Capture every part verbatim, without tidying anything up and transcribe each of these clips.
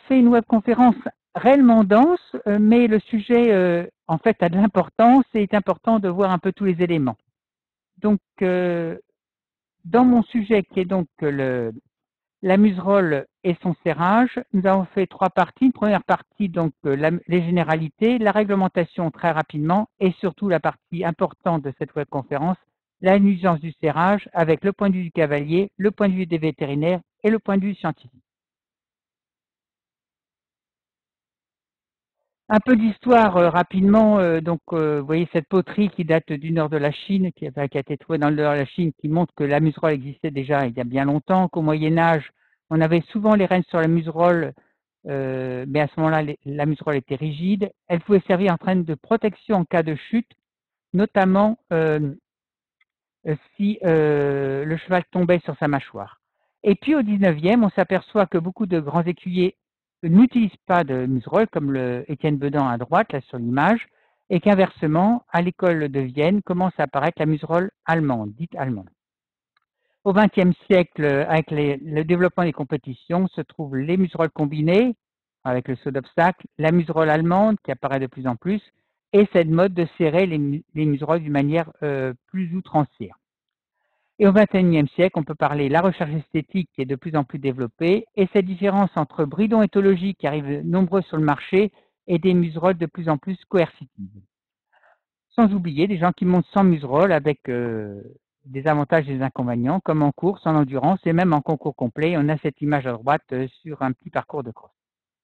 fait une webconférence réellement dense, euh, mais le sujet, euh, en fait, a de l'importance et est important de voir un peu tous les éléments. Donc, euh, dans mon sujet qui est donc le, la muserolle et son serrage, nous avons fait trois parties. Une première partie, donc euh, la- les généralités, la réglementation très rapidement et surtout la partie importante de cette webconférence, la nuisance du serrage avec le point de vue du cavalier, le point de vue des vétérinaires et le point de vue scientifique. Un peu d'histoire euh, rapidement. Euh, donc, euh, vous voyez cette poterie qui date du nord de la Chine, qui, enfin, qui a été trouvée dans le nord de la Chine, qui montre que la muserolle existait déjà il y a bien longtemps, qu'au Moyen Âge, on avait souvent les rênes sur la muserolle, euh, mais à ce moment-là, les- la muserolle était rigide. Elle pouvait servir en train de protection en cas de chute, notamment euh, euh, si euh, le cheval tombait sur sa mâchoire. Et puis au dix-neuvième, on s'aperçoit que beaucoup de grands écuyers n'utilisent pas de muserolle, comme le Étienne Bedan à droite, là sur l'image, et qu'inversement, à l'école de Vienne, commence à apparaître la muserolle allemande, dite allemande. Au vingtième siècle, avec les- le développement des compétitions, se trouvent les muserolles combinées, avec le saut d'obstacle, la muserolle allemande qui apparaît de plus en plus, et cette mode de serrer les, mu- les muserolles d'une manière euh, plus outrancière. Et au vingt et unième siècle, on peut parler de la recherche esthétique qui est de plus en plus développée et cette différence entre bridons éthologiques qui arrivent nombreux sur le marché et des muserolles de plus en plus coercitives. Sans oublier des gens qui montent sans muserolle avec euh, des avantages et des inconvénients, comme en course, en endurance et même en concours complet. On a cette image à droite euh, sur un petit parcours de cross.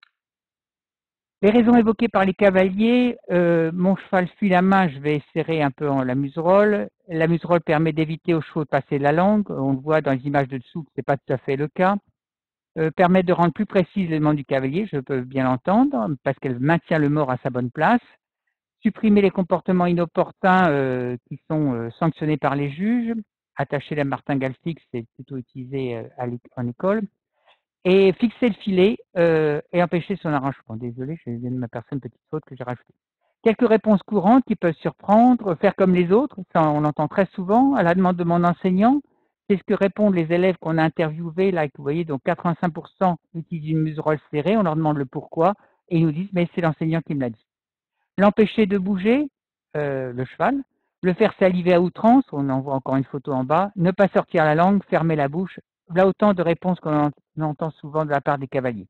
Les raisons évoquées par les cavaliers, euh, mon cheval fuit la main, je vais serrer un peu en la muserolle. La muserolle permet d'éviter aux chevaux de passer la langue. On le voit dans les images de dessous que ce n'est pas tout à fait le cas. Euh, permet de rendre plus précis l'élément du cavalier, je peux bien l'entendre, parce qu'elle maintient le mort à sa bonne place. Supprimer les comportements inopportuns euh, qui sont euh, sanctionnés par les juges. Attacher la martingale fixe, c'est plutôt utilisé euh, à en école et fixer le filet euh, et empêcher son arrachement. Désolé, je viens de m'apercevoir une petite faute que j'ai rajoutée. Quelques réponses courantes qui peuvent surprendre, faire comme les autres, ça on l'entend très souvent, à la demande de mon enseignant, c'est ce que répondent les élèves qu'on a interviewés, là, que vous voyez, donc quatre-vingt-cinq pour cent utilisent une muserolle serrée, on leur demande le pourquoi, et ils nous disent, mais c'est l'enseignant qui me l'a dit. L'empêcher de bouger, euh, le cheval, le faire saliver à outrance, on en voit encore une photo en bas, ne pas sortir la langue, fermer la bouche, là autant de réponses qu'on entend souvent de la part des cavaliers.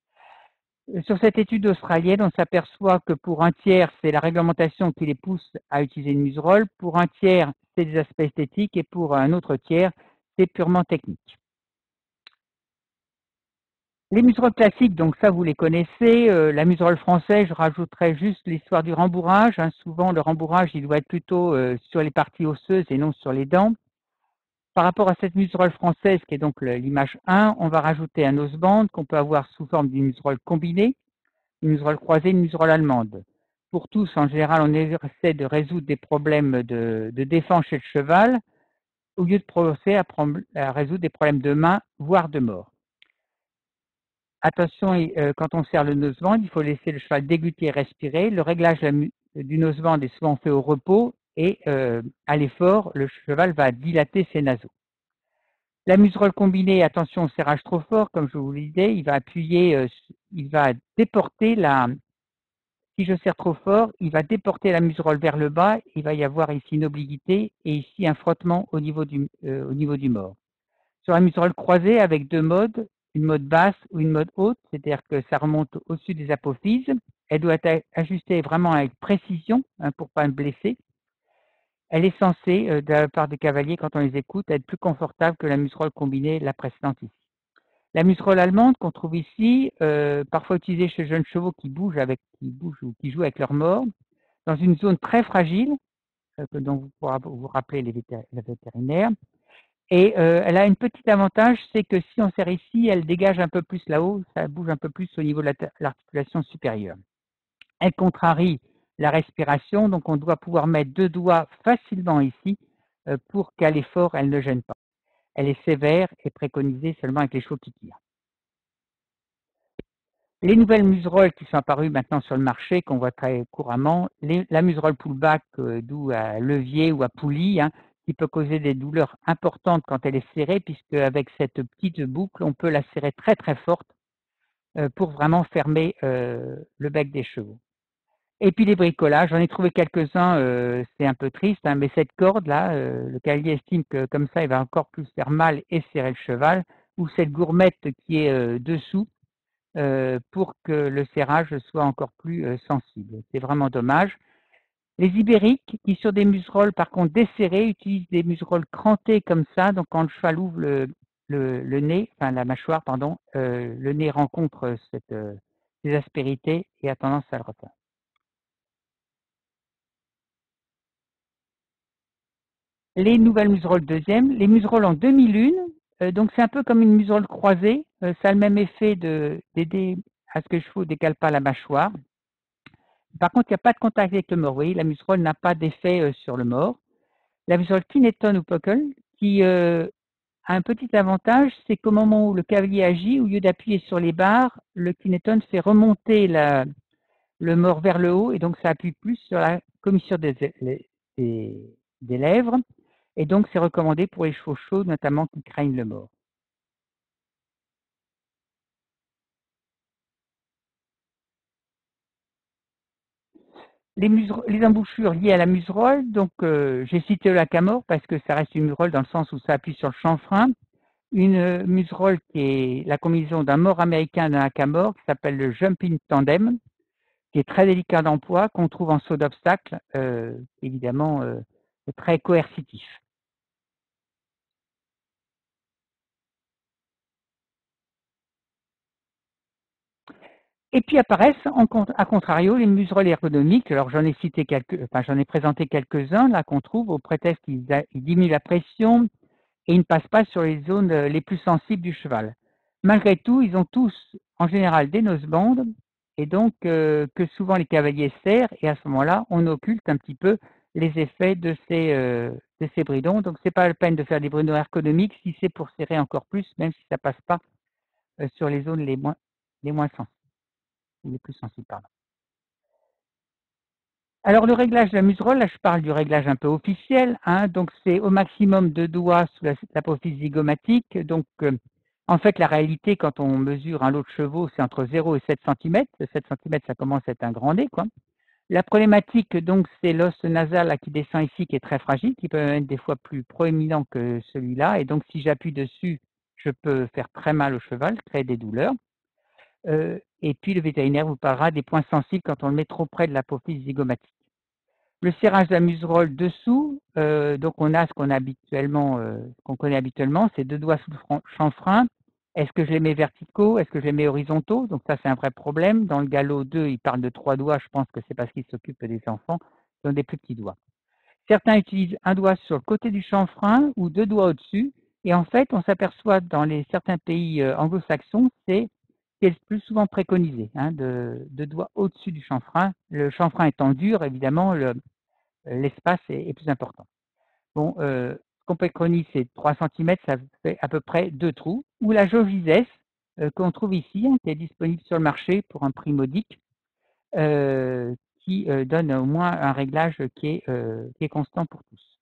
Sur cette étude australienne, on s'aperçoit que pour un tiers, c'est la réglementation qui les pousse à utiliser une muserolle, pour un tiers, c'est des aspects esthétiques, et pour un autre tiers, c'est purement technique. Les muserolles classiques, donc ça vous les connaissez. Euh, la muserolle française, je rajouterais juste l'histoire du rembourrage. Hein. Souvent, le rembourrage, il doit être plutôt euh, sur les parties osseuses et non sur les dents. Par rapport à cette muserolle française, qui est donc l'image un, on va rajouter un oseband qu'on peut avoir sous forme d'une muserolle combinée, une muserolle croisée, une muserolle allemande. Pour tous, en général, on essaie de résoudre des problèmes de, de défense chez le cheval, au lieu de procéder à, à résoudre des problèmes de main, voire de mort. Attention, euh, quand on serre le noseband, il faut laisser le cheval déguster et respirer. Le réglage du noseband est souvent fait au repos et euh, à l'effort, le cheval va dilater ses naseaux. La muserolle combinée, attention au serrage trop fort, comme je vous le disais, il va appuyer, euh, il va déporter la. Si je serre trop fort, il va déporter la muserolle vers le bas. Il va y avoir ici une obliquité et ici un frottement au niveau du, euh, au niveau du mort. Sur la muserolle croisée avec deux modes, une mode basse ou une mode haute, c'est-à-dire que ça remonte au-dessus des apophyses. Elle doit être ajustée vraiment avec précision hein, pour ne pas me blesser. Elle est censée, euh, de la part des cavaliers, quand on les écoute, être plus confortable que la muserolle combinée, la précédente ici. La muserolle allemande qu'on trouve ici, euh, parfois utilisée chez jeunes chevaux qui bougent avec, qui bougent ou qui jouent avec leur mort, dans une zone très fragile, euh, dont vous pourrez vous rappeler les vétérinaires. Et euh, elle a un petit avantage, c'est que si on serre ici, elle dégage un peu plus là-haut, ça bouge un peu plus au niveau de l'articulation supérieure. Elle contrarie la respiration, donc on doit pouvoir mettre deux doigts facilement ici euh, pour qu'à l'effort, elle ne gêne pas. Elle est sévère et préconisée seulement avec les chevaux qui tirent. Les nouvelles muserolles qui sont apparues maintenant sur le marché, qu'on voit très couramment, les, la muserolle pullback, euh, d'où à levier ou à poulie, hein, qui peut causer des douleurs importantes quand elle est serrée, puisque avec cette petite boucle, on peut la serrer très très forte. euh, pour vraiment fermer euh, le bec des chevaux. Et puis les bricolages, j'en ai trouvé quelques-uns, euh, c'est un peu triste, hein, mais cette corde-là, euh, le cavalier estime que comme ça, il va encore plus faire mal et serrer le cheval, ou cette gourmette qui est euh, dessous, euh, pour que le serrage soit encore plus euh, sensible. C'est vraiment dommage. Les ibériques, qui sur des muserolles par contre desserrées, utilisent des muserolles crantées comme ça, donc quand le cheval ouvre le, le, le nez, enfin la mâchoire, pardon, euh, le nez rencontre cette, euh, ces aspérités et a tendance à le refaire. Les nouvelles muserolles deuxième, les muserolles en demi-lune, euh, donc c'est un peu comme une muserolle croisée, euh, ça a le même effet de- d'aider à ce que le chevaux ne décale pas la mâchoire. Par contre, il n'y a pas de contact avec le mort. Vous voyez, la muserolle n'a pas d'effet euh, sur le mort. La muserolle Kineton ou Puckle, qui euh, a un petit avantage, c'est qu'au moment où le cavalier agit, au lieu d'appuyer sur les barres, le Kineton fait remonter la- le mort vers le haut et donc ça appuie plus sur la commissure des, des, des lèvres. Et donc, c'est recommandé pour les chevaux chauds, notamment qui craignent le mort. Les, musero- les embouchures liées à la muserolle, donc euh, j'ai cité le hackamore parce que ça reste une muserolle dans le sens où ça appuie sur le chanfrein. Une euh, muserolle qui est la combinaison d'un mort américain et d'un hackamore qui s'appelle le jumping tandem, qui est très délicat d'emploi, qu'on trouve en saut d'obstacle, euh, évidemment euh, très coercitif. Et puis apparaissent, en, à contrario, les muserolles ergonomiques. Alors j'en ai cité quelques, enfin j'en ai présenté quelques-uns là qu'on trouve au prétexte qu'ils diminuent la pression et ils ne passent pas sur les zones euh, les plus sensibles du cheval. Malgré tout, ils ont tous en général des nosebandes et donc euh, que souvent les cavaliers serrent et à ce moment-là, on occulte un petit peu les effets de ces, euh, de ces bridons. Donc c'est pas la peine de faire des bridons ergonomiques si c'est pour serrer encore plus, même si ça passe pas euh, sur les zones les moins, les moins sensibles, les plus sensibles, pardon. Alors le réglage de la muserolle, là je parle du réglage un peu officiel, hein, donc c'est au maximum deux doigts sous l'apophyse zygomatique. Donc euh, en fait la réalité quand on mesure un lot de chevaux c'est entre zéro et sept centimètres. sept centimètres ça commence à être un grand nez, quoi. La problématique donc c'est l'os nasal là, qui descend ici qui est très fragile, qui peut être des fois plus proéminent que celui-là, et donc si j'appuie dessus je peux faire très mal au cheval, créer des douleurs. Euh, et puis le vétérinaire vous parlera des points sensibles quand on le met trop près de l'apophyse zygomatique. Le serrage de la muserolle dessous, euh, donc on a ce qu'on a habituellement, euh, qu'on connaît habituellement, c'est deux doigts sous le chanfrein. Est-ce que je les mets verticaux? Est-ce que je les mets horizontaux? Donc ça, c'est un vrai problème. Dans le galop deux, il parle de trois doigts. Je pense que c'est parce qu'il s'occupe des enfants qui ont des plus petits doigts. Certains utilisent un doigt sur le côté du chanfrein ou deux doigts au-dessus. Et en fait, on s'aperçoit dans les, certains pays euh, anglo-saxons, c'est ce qui est le plus souvent préconisé, hein, de, de doigts au-dessus du chanfrein. Le chanfrein étant dur, évidemment, le, l'espace est, est, plus important. Bon, euh, ce qu'on préconise, c'est trois centimètres, ça fait à peu près deux trous. Ou la jauge Ises, euh, qu'on trouve ici, hein, qui est disponible sur le marché pour un prix modique, euh, qui euh, donne au moins un réglage qui est, euh, qui est constant pour tous.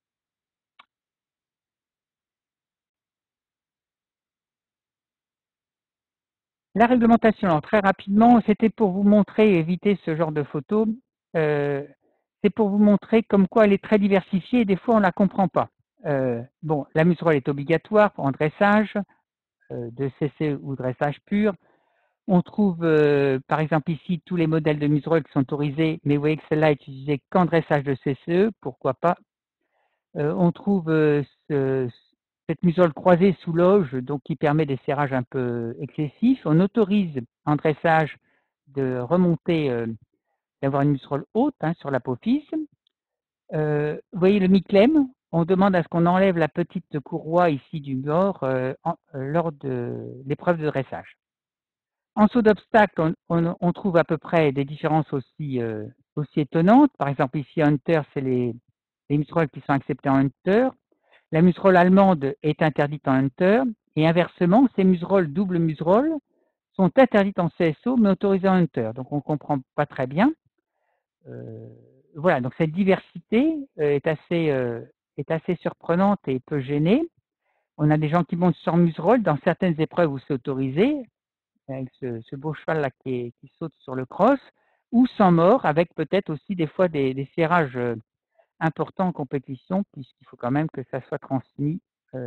La réglementation, alors très rapidement, c'était pour vous montrer, éviter ce genre de photos, euh, c'est pour vous montrer comme quoi elle est très diversifiée et des fois on ne la comprend pas. Euh, bon, la muserolle est obligatoire en dressage, euh, de C C ou dressage pur. On trouve euh, par exemple ici tous les modèles de muserolle qui sont autorisés, mais vous voyez que celle-là est utilisée qu'en dressage de C C E, pourquoi pas. Euh, on trouve euh, ce, cette musole croisée sous loge, donc qui permet des serrages un peu excessifs. On autorise en dressage de remonter, euh, d'avoir une musole haute, hein, sur l'apophyse. Euh, vous voyez le mi-clem, on demande à ce qu'on enlève la petite courroie ici du bord euh, en- euh, lors de l'épreuve de dressage. En saut d'obstacle, on, on- on trouve à peu près des différences aussi, euh, aussi étonnantes. Par exemple, ici, Hunter, c'est les, les museroles qui sont acceptées en Hunter. La muserolle allemande est interdite en Hunter. Et inversement, ces muserolles, double muserolle, sont interdites en C S O, mais autorisées en Hunter. Donc, on ne comprend pas très bien. Euh, voilà, donc cette diversité euh, est, assez, euh, est assez surprenante et peut gêner. On a des gens qui montent sur muserolle dans certaines épreuves où c'est autorisé, avec ce, ce beau cheval-là qui, est- qui saute sur le cross, ou sans mort, avec peut-être aussi des fois des, des serrages euh, importants en compétition, puisqu'il faut quand même que ça soit transmis. euh.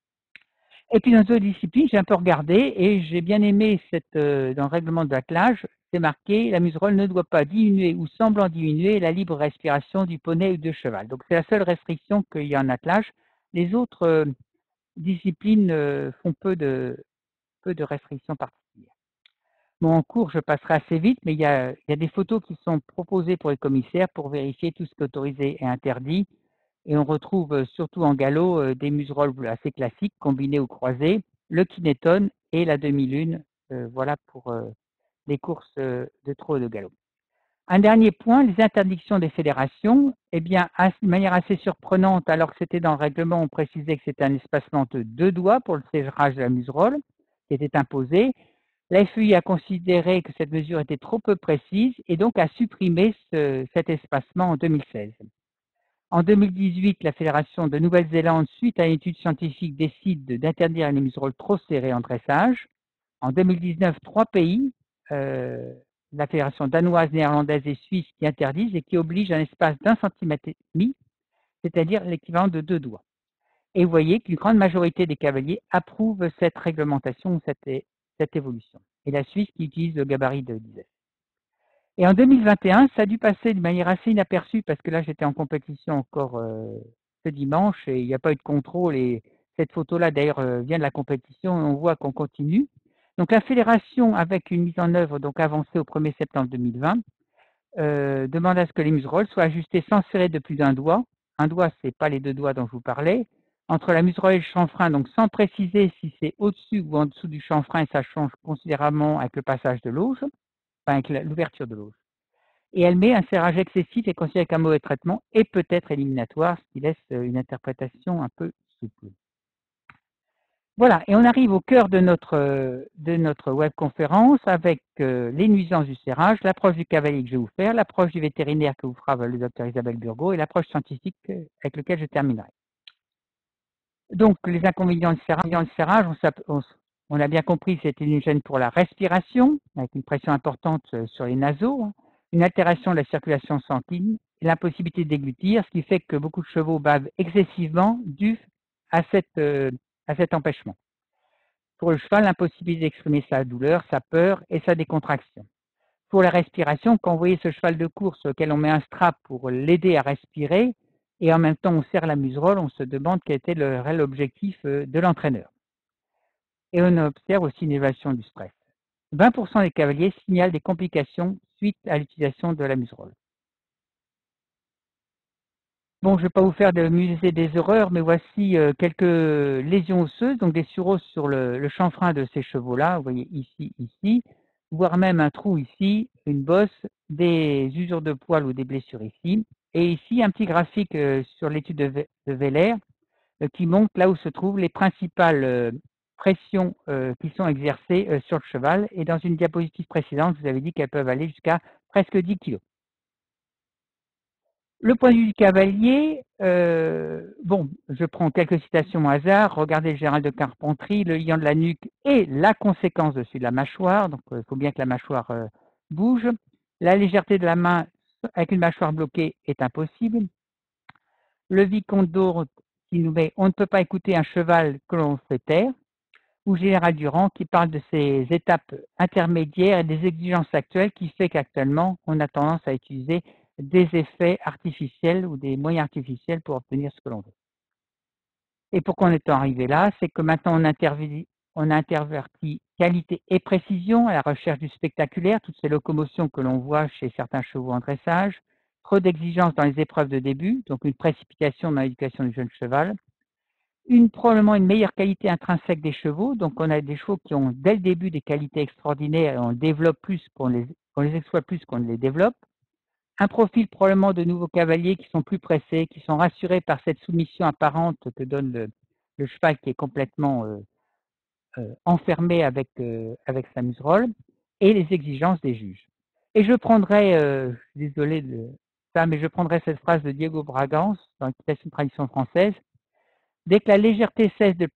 Et puis dans d'autres disciplines, j'ai un peu regardé et j'ai bien aimé cette, euh, dans le règlement de l'attelage, c'est marqué la muserolle ne doit pas diminuer ou semblant diminuer la libre respiration du poney ou du cheval. Donc c'est la seule restriction qu'il y a en attelage. Les autres euh, disciplines euh, font peu de, peu de restrictions particulières. Bon, en cours, je passerai assez vite, mais il y a, il y a des photos qui sont proposées pour les commissaires pour vérifier tout ce qui est autorisé et interdit. Et on retrouve euh, surtout en galop euh, des muserolles assez classiques, combinées ou croisées, le kinétone et la demi-lune. Euh, voilà pour euh, les courses euh, de trot et de galop. Un dernier point, les interdictions des fédérations. Eh bien, de manière assez surprenante, alors que c'était dans le règlement, on précisait que c'était un espacement de deux doigts pour le serrage de la muserolle qui était imposé. La F U I a considéré que cette mesure était trop peu précise et donc a supprimé ce, cet espacement en deux mille seize. En deux mille dix-huit, la Fédération de Nouvelle-Zélande, suite à une étude scientifique, décide d'interdire les muserolles trop serrées en dressage. En deux mille dix-neuf, trois pays, euh, la Fédération danoise, néerlandaise et suisse, qui interdisent et qui obligent un espace d'un centimètre et demi, c'est-à-dire l'équivalent de deux doigts. Et vous voyez qu'une grande majorité des cavaliers approuvent cette réglementation, cette, cette évolution. Et la Suisse qui utilise le gabarit de dix F. Et en deux mille vingt et un, ça a dû passer de manière assez inaperçue parce que là, j'étais en compétition encore euh, ce dimanche et il n'y a pas eu de contrôle. Et cette photo-là, d'ailleurs, euh, vient de la compétition et on voit qu'on continue. Donc, la fédération, avec une mise en œuvre donc avancée au premier septembre deux mille vingt, euh, demande à ce que les muserolles soient ajustées sans serrer de plus d'un doigt. Un doigt, ce n'est pas les deux doigts dont je vous parlais. Entre la muserolle et le chanfrein, donc sans préciser si c'est au-dessus ou en dessous du chanfrein, ça change considérablement avec le passage de l'auge, enfin avec l'ouverture de l'auge. Et elle met un serrage excessif et considéré comme un mauvais traitement et peut-être éliminatoire, ce qui laisse une interprétation un peu souple. Voilà, et on arrive au cœur de notre, de notre webconférence avec euh, les nuisances du serrage, l'approche du cavalier que je vais vous faire, l'approche du vétérinaire que vous fera le docteur Isabelle Burgot et l'approche scientifique avec laquelle je terminerai. Donc, les inconvénients du serrage, serrage on, on, a bien compris que c'était une gêne pour la respiration, avec une pression importante sur les naseaux, une altération de la circulation sanguine, et l'impossibilité de déglutir, ce qui fait que beaucoup de chevaux bavent excessivement dû à, cette, euh, à cet empêchement. Pour le cheval, l'impossibilité d'exprimer sa douleur, sa peur et sa décontraction. Pour la respiration, quand vous voyez ce cheval de course auquel on met un strap pour l'aider à respirer, et en même temps on serre la muserolle, on se demande quel était le réel objectif de l'entraîneur. Et on observe aussi une évaluation du stress. vingt pour cent des cavaliers signalent des complications suite à l'utilisation de la muserolle. Bon, je ne vais pas vous faire de musée des horreurs, mais voici euh, quelques lésions osseuses, donc des suroses sur le, le chanfrein de ces chevaux-là, vous voyez ici, ici, voire même un trou ici, une bosse, des usures de poils ou des blessures ici. Et ici, un petit graphique euh, sur l'étude de, de Weller euh, qui montre là où se trouvent les principales euh, pressions euh, qui sont exercées euh, sur le cheval. Et dans une diapositive précédente, je vous avais dit qu'elles peuvent aller jusqu'à presque dix kilos. Le point de vue du cavalier, euh, bon, je prends quelques citations au hasard. Regardez le général de Carpentry, le lion de la nuque et la conséquence dessus de la mâchoire. Donc, il euh, faut bien que la mâchoire euh, bouge. La légèreté de la main avec une mâchoire bloquée est impossible. Le vicomte d'Or qui nous met « On ne peut pas écouter un cheval que l'on fait taire » ou Général Durand qui parle de ces étapes intermédiaires et des exigences actuelles qui fait qu'actuellement, on a tendance à utiliser des effets artificiels ou des moyens artificiels pour obtenir ce que l'on veut. Et pourquoi on est arrivé là? C'est que maintenant, on, on a interverti qualité et précision à la recherche du spectaculaire, toutes ces locomotions que l'on voit chez certains chevaux en dressage, trop d'exigences dans les épreuves de début, donc une précipitation dans l'éducation du jeune cheval, une, probablement une meilleure qualité intrinsèque des chevaux. Donc, on a des chevaux qui ont dès le début des qualités extraordinaires et on développe plus qu'on les, on les exploite plus qu'on ne les développe. Un profil probablement de nouveaux cavaliers qui sont plus pressés, qui sont rassurés par cette soumission apparente que donne le, le cheval qui est complètement euh, euh, enfermé avec, euh, avec sa muserolle et les exigences des juges. Et je prendrai, euh, je suis désolé de ça, mais je prendrai cette phrase de Diego Bragance dans l'Équitation de tradition française. Dès que la légèreté cesse d'être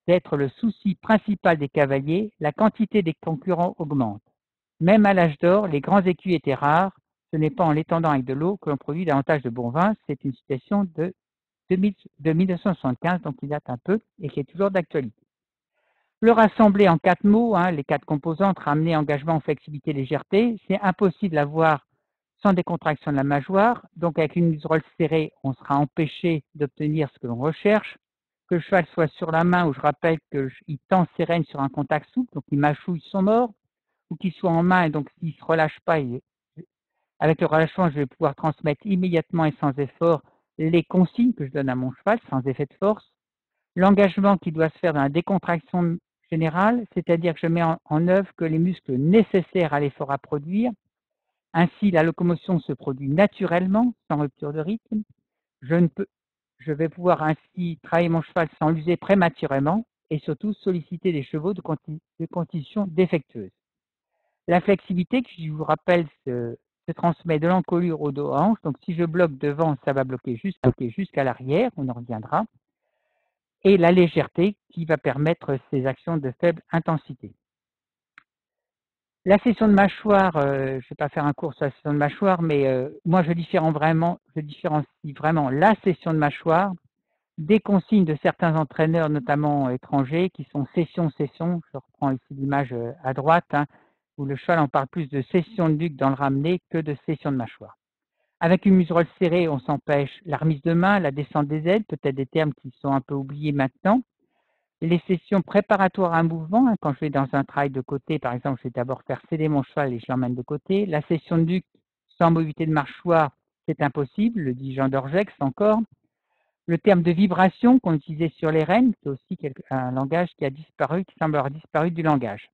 d'être le souci principal des cavaliers, la quantité des concurrents augmente. Même à l'âge d'or, les grands écus étaient rares. Ce n'est pas en l'étendant avec de l'eau que l'on produit davantage de bon vin. C'est une citation de, de mille neuf cent soixante-quinze, donc il date un peu et qui est toujours d'actualité. Le rassembler en quatre mots, hein, les quatre composantes, ramener engagement, flexibilité, légèreté, c'est impossible à voir sans décontraction de la mâchoire. Donc avec une muserolle serrée, on sera empêché d'obtenir ce que l'on recherche. Que le cheval soit sur la main, où je rappelle qu'il tend ses rênes sur un contact souple, donc il mâchouille son mort, ou qu'il soit en main, et donc s'il ne se relâche pas, il, avec le relâchement, je vais pouvoir transmettre immédiatement et sans effort les consignes que je donne à mon cheval, sans effet de force. L'engagement qui doit se faire dans la décontraction générale, c'est-à-dire que je mets en, en œuvre que les muscles nécessaires à l'effort à produire. Ainsi, la locomotion se produit naturellement, sans rupture de rythme. Je, ne peux, je vais pouvoir ainsi travailler mon cheval sans l'user prématurément et surtout solliciter des chevaux de, de conditions défectueuses. La flexibilité, qui je vous rappelle, se, se transmet de l'encolure au dos hanche. Donc si je bloque devant, ça va bloquer juste bloquer jusqu'à l'arrière, on en reviendra. Et la légèreté qui va permettre ces actions de faible intensité. La session de mâchoire, euh, je ne vais pas faire un cours sur la session de mâchoire, mais euh, moi je, différencie vraiment, je différencie vraiment la session de mâchoire des consignes de certains entraîneurs, notamment étrangers, qui sont session-session. Je reprends ici l'image à droite, hein, où le cheval en parle plus de session de nuque dans le ramené que de session de mâchoire. Avec une muserolle serrée, on s'empêche la remise de main, la descente des ailes, peut-être des termes qui sont un peu oubliés maintenant. Les sessions préparatoires à un mouvement, hein, quand je vais dans un travail de côté, par exemple, je vais d'abord faire céder mon cheval et je l'emmène de côté. La session de nuque sans mobilité de mâchoire, c'est impossible, le dit Jean d'Orgex encore. Le terme de vibration qu'on utilisait sur les rênes, c'est aussi un langage qui a disparu, qui semble avoir disparu du langage.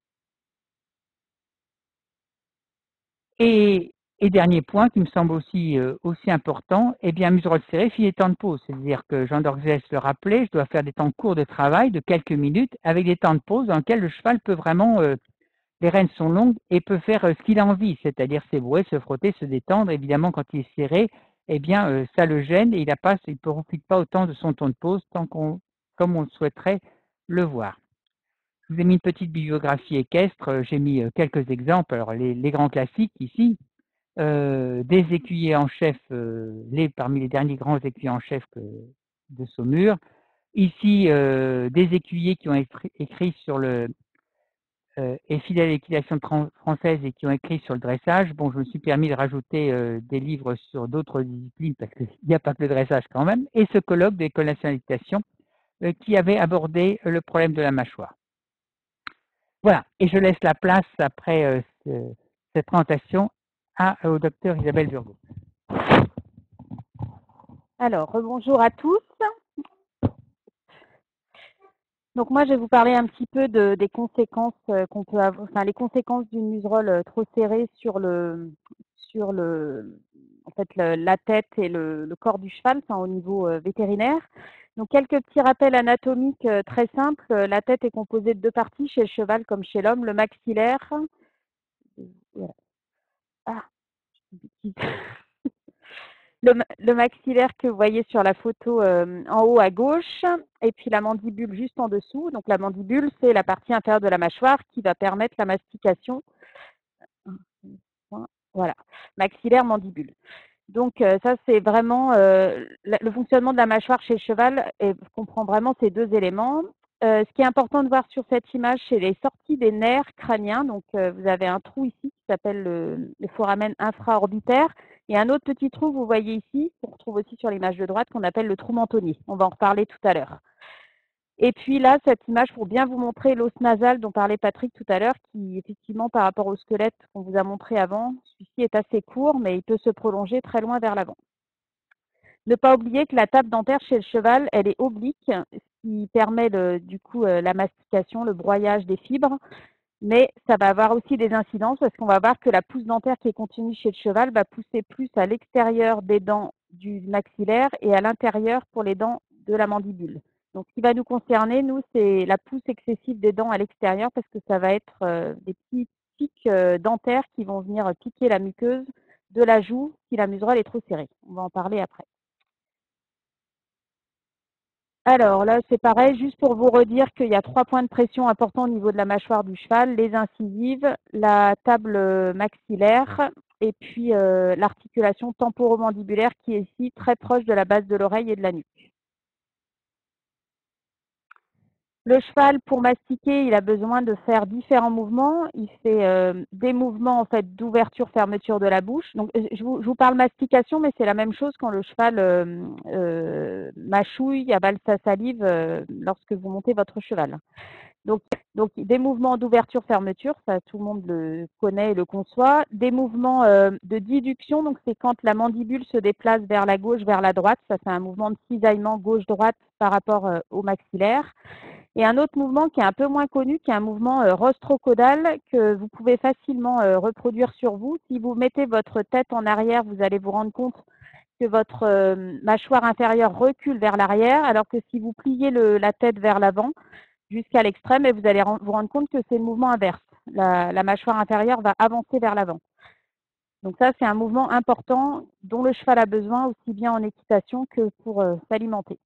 Et, et dernier point qui me semble aussi, euh, aussi important, eh bien, muserolle serrée, filet temps de pause. C'est-à-dire que Jean d'Orgès le rappelait, je dois faire des temps courts de travail de quelques minutes avec des temps de pause dans lesquels le cheval peut vraiment, euh, les rênes sont longues et peut faire euh, ce qu'il a envie, c'est-à-dire s'ébrouer, se frotter, se détendre. Évidemment, quand il est serré, eh bien, euh, ça le gêne et il ne il profite pas autant de son temps de pause tant qu'on, comme on le souhaiterait le voir. Je vous ai mis une petite bibliographie équestre, j'ai mis euh, quelques exemples. Alors, les, les grands classiques ici, euh, des écuyers en chef, euh, les, parmi les derniers grands écuyers en chef que, de Saumur. Ici, euh, des écuyers qui ont écrit, écrit sur le euh, et fidèles à l'équitation française et qui ont écrit sur le dressage. Bon, je me suis permis de rajouter euh, des livres sur d'autres disciplines parce qu'il n'y a pas que le dressage quand même. Et ce colloque de l'École nationale d'équitation euh, qui avait abordé euh, le problème de la mâchoire. Voilà, et je laisse la place après euh, ce, cette présentation à, au docteur Isabelle Burgot. Alors, bonjour à tous. Donc moi, je vais vous parler un petit peu de, des conséquences qu'on peut avoir, enfin les conséquences d'une muserolle trop serrée sur le, sur le, en fait, le, la tête et le, le, corps du cheval, enfin au niveau euh, vétérinaire. Donc quelques petits rappels anatomiques euh, très simples. La tête est composée de deux parties chez le cheval comme chez l'homme, le maxillaire. Ah, Le, le maxillaire que vous voyez sur la photo euh, en haut à gauche, et puis la mandibule juste en dessous. Donc la mandibule, c'est la partie inférieure de la mâchoire qui va permettre la mastication. Voilà, maxillaire, mandibule. Donc euh, ça, c'est vraiment euh, le fonctionnement de la mâchoire chez le cheval et comprend vraiment ces deux éléments. Euh, ce qui est important de voir sur cette image, c'est les sorties des nerfs crâniens. Donc euh, vous avez un trou ici qui s'appelle le, le foramen infraorbitaire et un autre petit trou, vous voyez ici, qu'on retrouve aussi sur l'image de droite, qu'on appelle le trou mentonnier. On va en reparler tout à l'heure. Et puis là, cette image pour bien vous montrer l'os nasal dont parlait Patrick tout à l'heure, qui effectivement par rapport au squelette qu'on vous a montré avant, celui-ci est assez court, mais il peut se prolonger très loin vers l'avant. Ne pas oublier que la table dentaire chez le cheval, elle est oblique, ce qui permet le, du coup euh, la mastication, le broyage des fibres, mais ça va avoir aussi des incidences parce qu'on va voir que la pousse dentaire qui est continue chez le cheval va pousser plus à l'extérieur des dents du maxillaire et à l'intérieur pour les dents de la mandibule. Donc, ce qui va nous concerner, nous, c'est la pousse excessive des dents à l'extérieur parce que ça va être euh, des petits pics euh, dentaires qui vont venir piquer la muqueuse de la joue si la muserolle est trop serrée. On va en parler après. Alors là, c'est pareil, juste pour vous redire qu'il y a trois points de pression importants au niveau de la mâchoire du cheval, les incisives, la table euh, maxillaire et puis euh, l'articulation temporomandibulaire qui est ici très proche de la base de l'oreille et de la nuque. Le cheval, pour mastiquer, il a besoin de faire différents mouvements. Il fait euh, des mouvements en fait d'ouverture-fermeture de la bouche. Donc, je vous, je vous parle mastication, mais c'est la même chose quand le cheval euh, euh, mâchouille, avale sa salive euh, lorsque vous montez votre cheval. Donc, donc des mouvements d'ouverture-fermeture, ça tout le monde le connaît et le conçoit. Des mouvements euh, de diduction, donc c'est quand la mandibule se déplace vers la gauche, vers la droite. Ça, c'est un mouvement de cisaillement gauche-droite par rapport euh, au maxillaire. Et un autre mouvement qui est un peu moins connu, qui est un mouvement euh, rostrocaudal que vous pouvez facilement euh, reproduire sur vous. Si vous mettez votre tête en arrière, vous allez vous rendre compte que votre euh, mâchoire inférieure recule vers l'arrière, alors que si vous pliez le, la tête vers l'avant jusqu'à l'extrême, et vous allez vous rendre compte que c'est le mouvement inverse. La, la mâchoire inférieure va avancer vers l'avant. Donc ça, c'est un mouvement important dont le cheval a besoin aussi bien en équitation que pour euh, s'alimenter.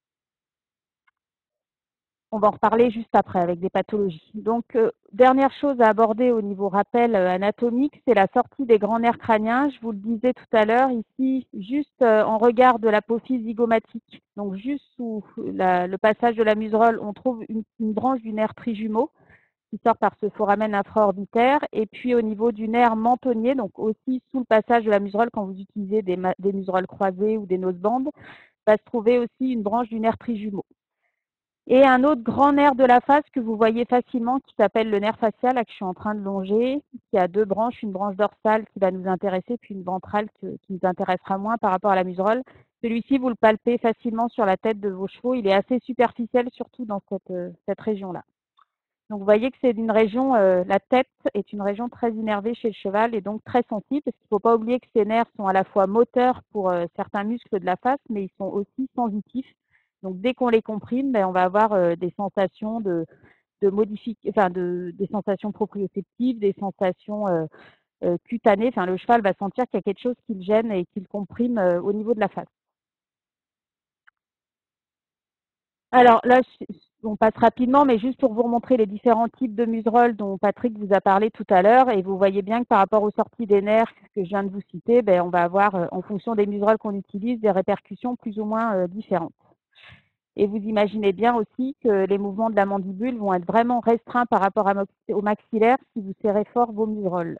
On va en reparler juste après avec des pathologies. Donc, euh, dernière chose à aborder au niveau rappel euh, anatomique, c'est la sortie des grands nerfs crâniens. Je vous le disais tout à l'heure, ici, juste euh, en regard de l'apophyse zygomatique, donc juste sous la, le passage de la muserolle, on trouve une, une branche du nerf trijumeau qui sort par ce foramen infraorbitaire. Et puis au niveau du nerf mentonnier, donc aussi sous le passage de la muserolle, quand vous utilisez des, des muserolles croisées ou des nosebandes, va se trouver aussi une branche du nerf trijumeau. Et un autre grand nerf de la face que vous voyez facilement qui s'appelle le nerf facial, là, que je suis en train de longer, qui a deux branches, une branche dorsale qui va nous intéresser, puis une ventrale que, qui nous intéressera moins par rapport à la muserolle. Celui-ci, vous le palpez facilement sur la tête de vos chevaux. Il est assez superficiel, surtout dans cette, euh, cette région-là. Donc vous voyez que c'est une région, euh, la tête est une région très innervée chez le cheval et donc très sensible, parce qu'il ne faut pas oublier que ces nerfs sont à la fois moteurs pour euh, certains muscles de la face, mais ils sont aussi sensitifs. Donc dès qu'on les comprime, ben, on va avoir euh, des sensations de, de modification, enfin de, des sensations proprioceptives, des sensations euh, euh, cutanées. Enfin, le cheval va sentir qu'il y a quelque chose qui le gêne et qui le comprime euh, au niveau de la face. Alors là, on passe rapidement, mais juste pour vous remontrer les différents types de museroles dont Patrick vous a parlé tout à l'heure. Et vous voyez bien que par rapport aux sorties des nerfs que je viens de vous citer, ben, on va avoir, euh, en fonction des museroles qu'on utilise, des répercussions plus ou moins euh, différentes. Et vous imaginez bien aussi que les mouvements de la mandibule vont être vraiment restreints par rapport à, au maxillaire si vous serrez fort vos museroles.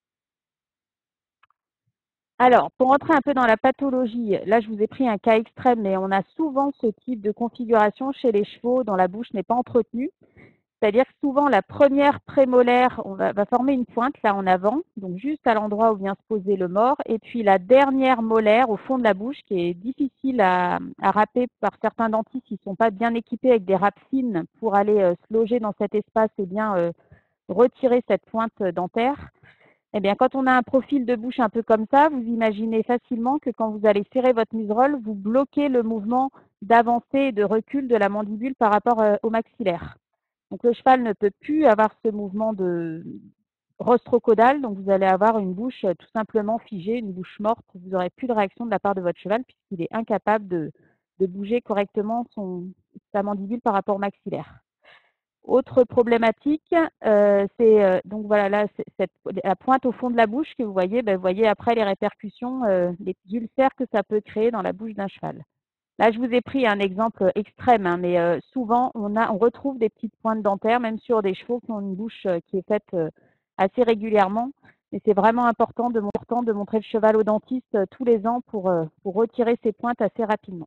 Alors, pour entrer un peu dans la pathologie, là je vous ai pris un cas extrême, mais on a souvent ce type de configuration chez les chevaux dont la bouche n'est pas entretenue. C'est-à-dire que souvent la première prémolaire on va, va former une pointe là en avant, donc juste à l'endroit où vient se poser le mors, et puis la dernière molaire au fond de la bouche qui est difficile à, à râper par certains dentistes qui ne sont pas bien équipés avec des râpes fines pour aller euh, se loger dans cet espace et bien euh, retirer cette pointe dentaire. Eh bien, quand on a un profil de bouche un peu comme ça, vous imaginez facilement que quand vous allez serrer votre muserolle, vous bloquez le mouvement d'avancée et de recul de la mandibule par rapport euh, au maxillaire. Donc le cheval ne peut plus avoir ce mouvement de rostrocaudal, donc vous allez avoir une bouche tout simplement figée, une bouche morte. Vous n'aurez plus de réaction de la part de votre cheval puisqu'il est incapable de, de bouger correctement son, sa mandibule par rapport au maxillaire. Autre problématique, euh, c'est euh, donc voilà là cette, la pointe au fond de la bouche que vous voyez, ben, vous voyez après les répercussions, euh, les ulcères que ça peut créer dans la bouche d'un cheval. Là, je vous ai pris un exemple extrême, hein, mais euh, souvent, on, a, on retrouve des petites pointes dentaires, même sur des chevaux qui ont une bouche euh, qui est faite euh, assez régulièrement. Et c'est vraiment important de, de montrer le cheval au dentiste euh, tous les ans pour, euh, pour retirer ces pointes assez rapidement.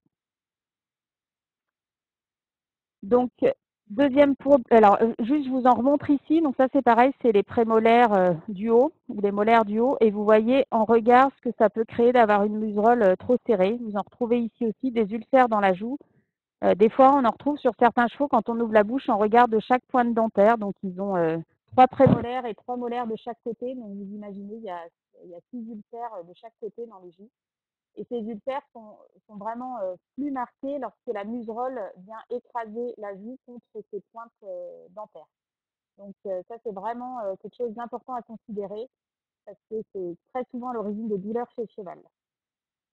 Donc, deuxième pour, alors euh, juste je vous en remontre ici. Donc ça c'est pareil, c'est les prémolaires euh, du haut ou les molaires du haut. Et vous voyez en regard ce que ça peut créer d'avoir une muserolle euh, trop serrée. Vous en retrouvez ici aussi des ulcères dans la joue. Euh, des fois, on en retrouve sur certains chevaux quand on ouvre la bouche en regard de chaque pointe dentaire. Donc, ils ont euh, trois prémolaires et trois molaires de chaque côté. Donc, vous imaginez, il y a, il y a six ulcères de chaque côté dans les joues. Et ces ulcères sont, sont vraiment euh, plus marqués lorsque la muserolle vient écraser la joue contre ces pointes euh, dentaires. Donc, euh, ça, c'est vraiment euh, quelque chose d'important à considérer parce que c'est très souvent à l'origine de douleurs chez le cheval.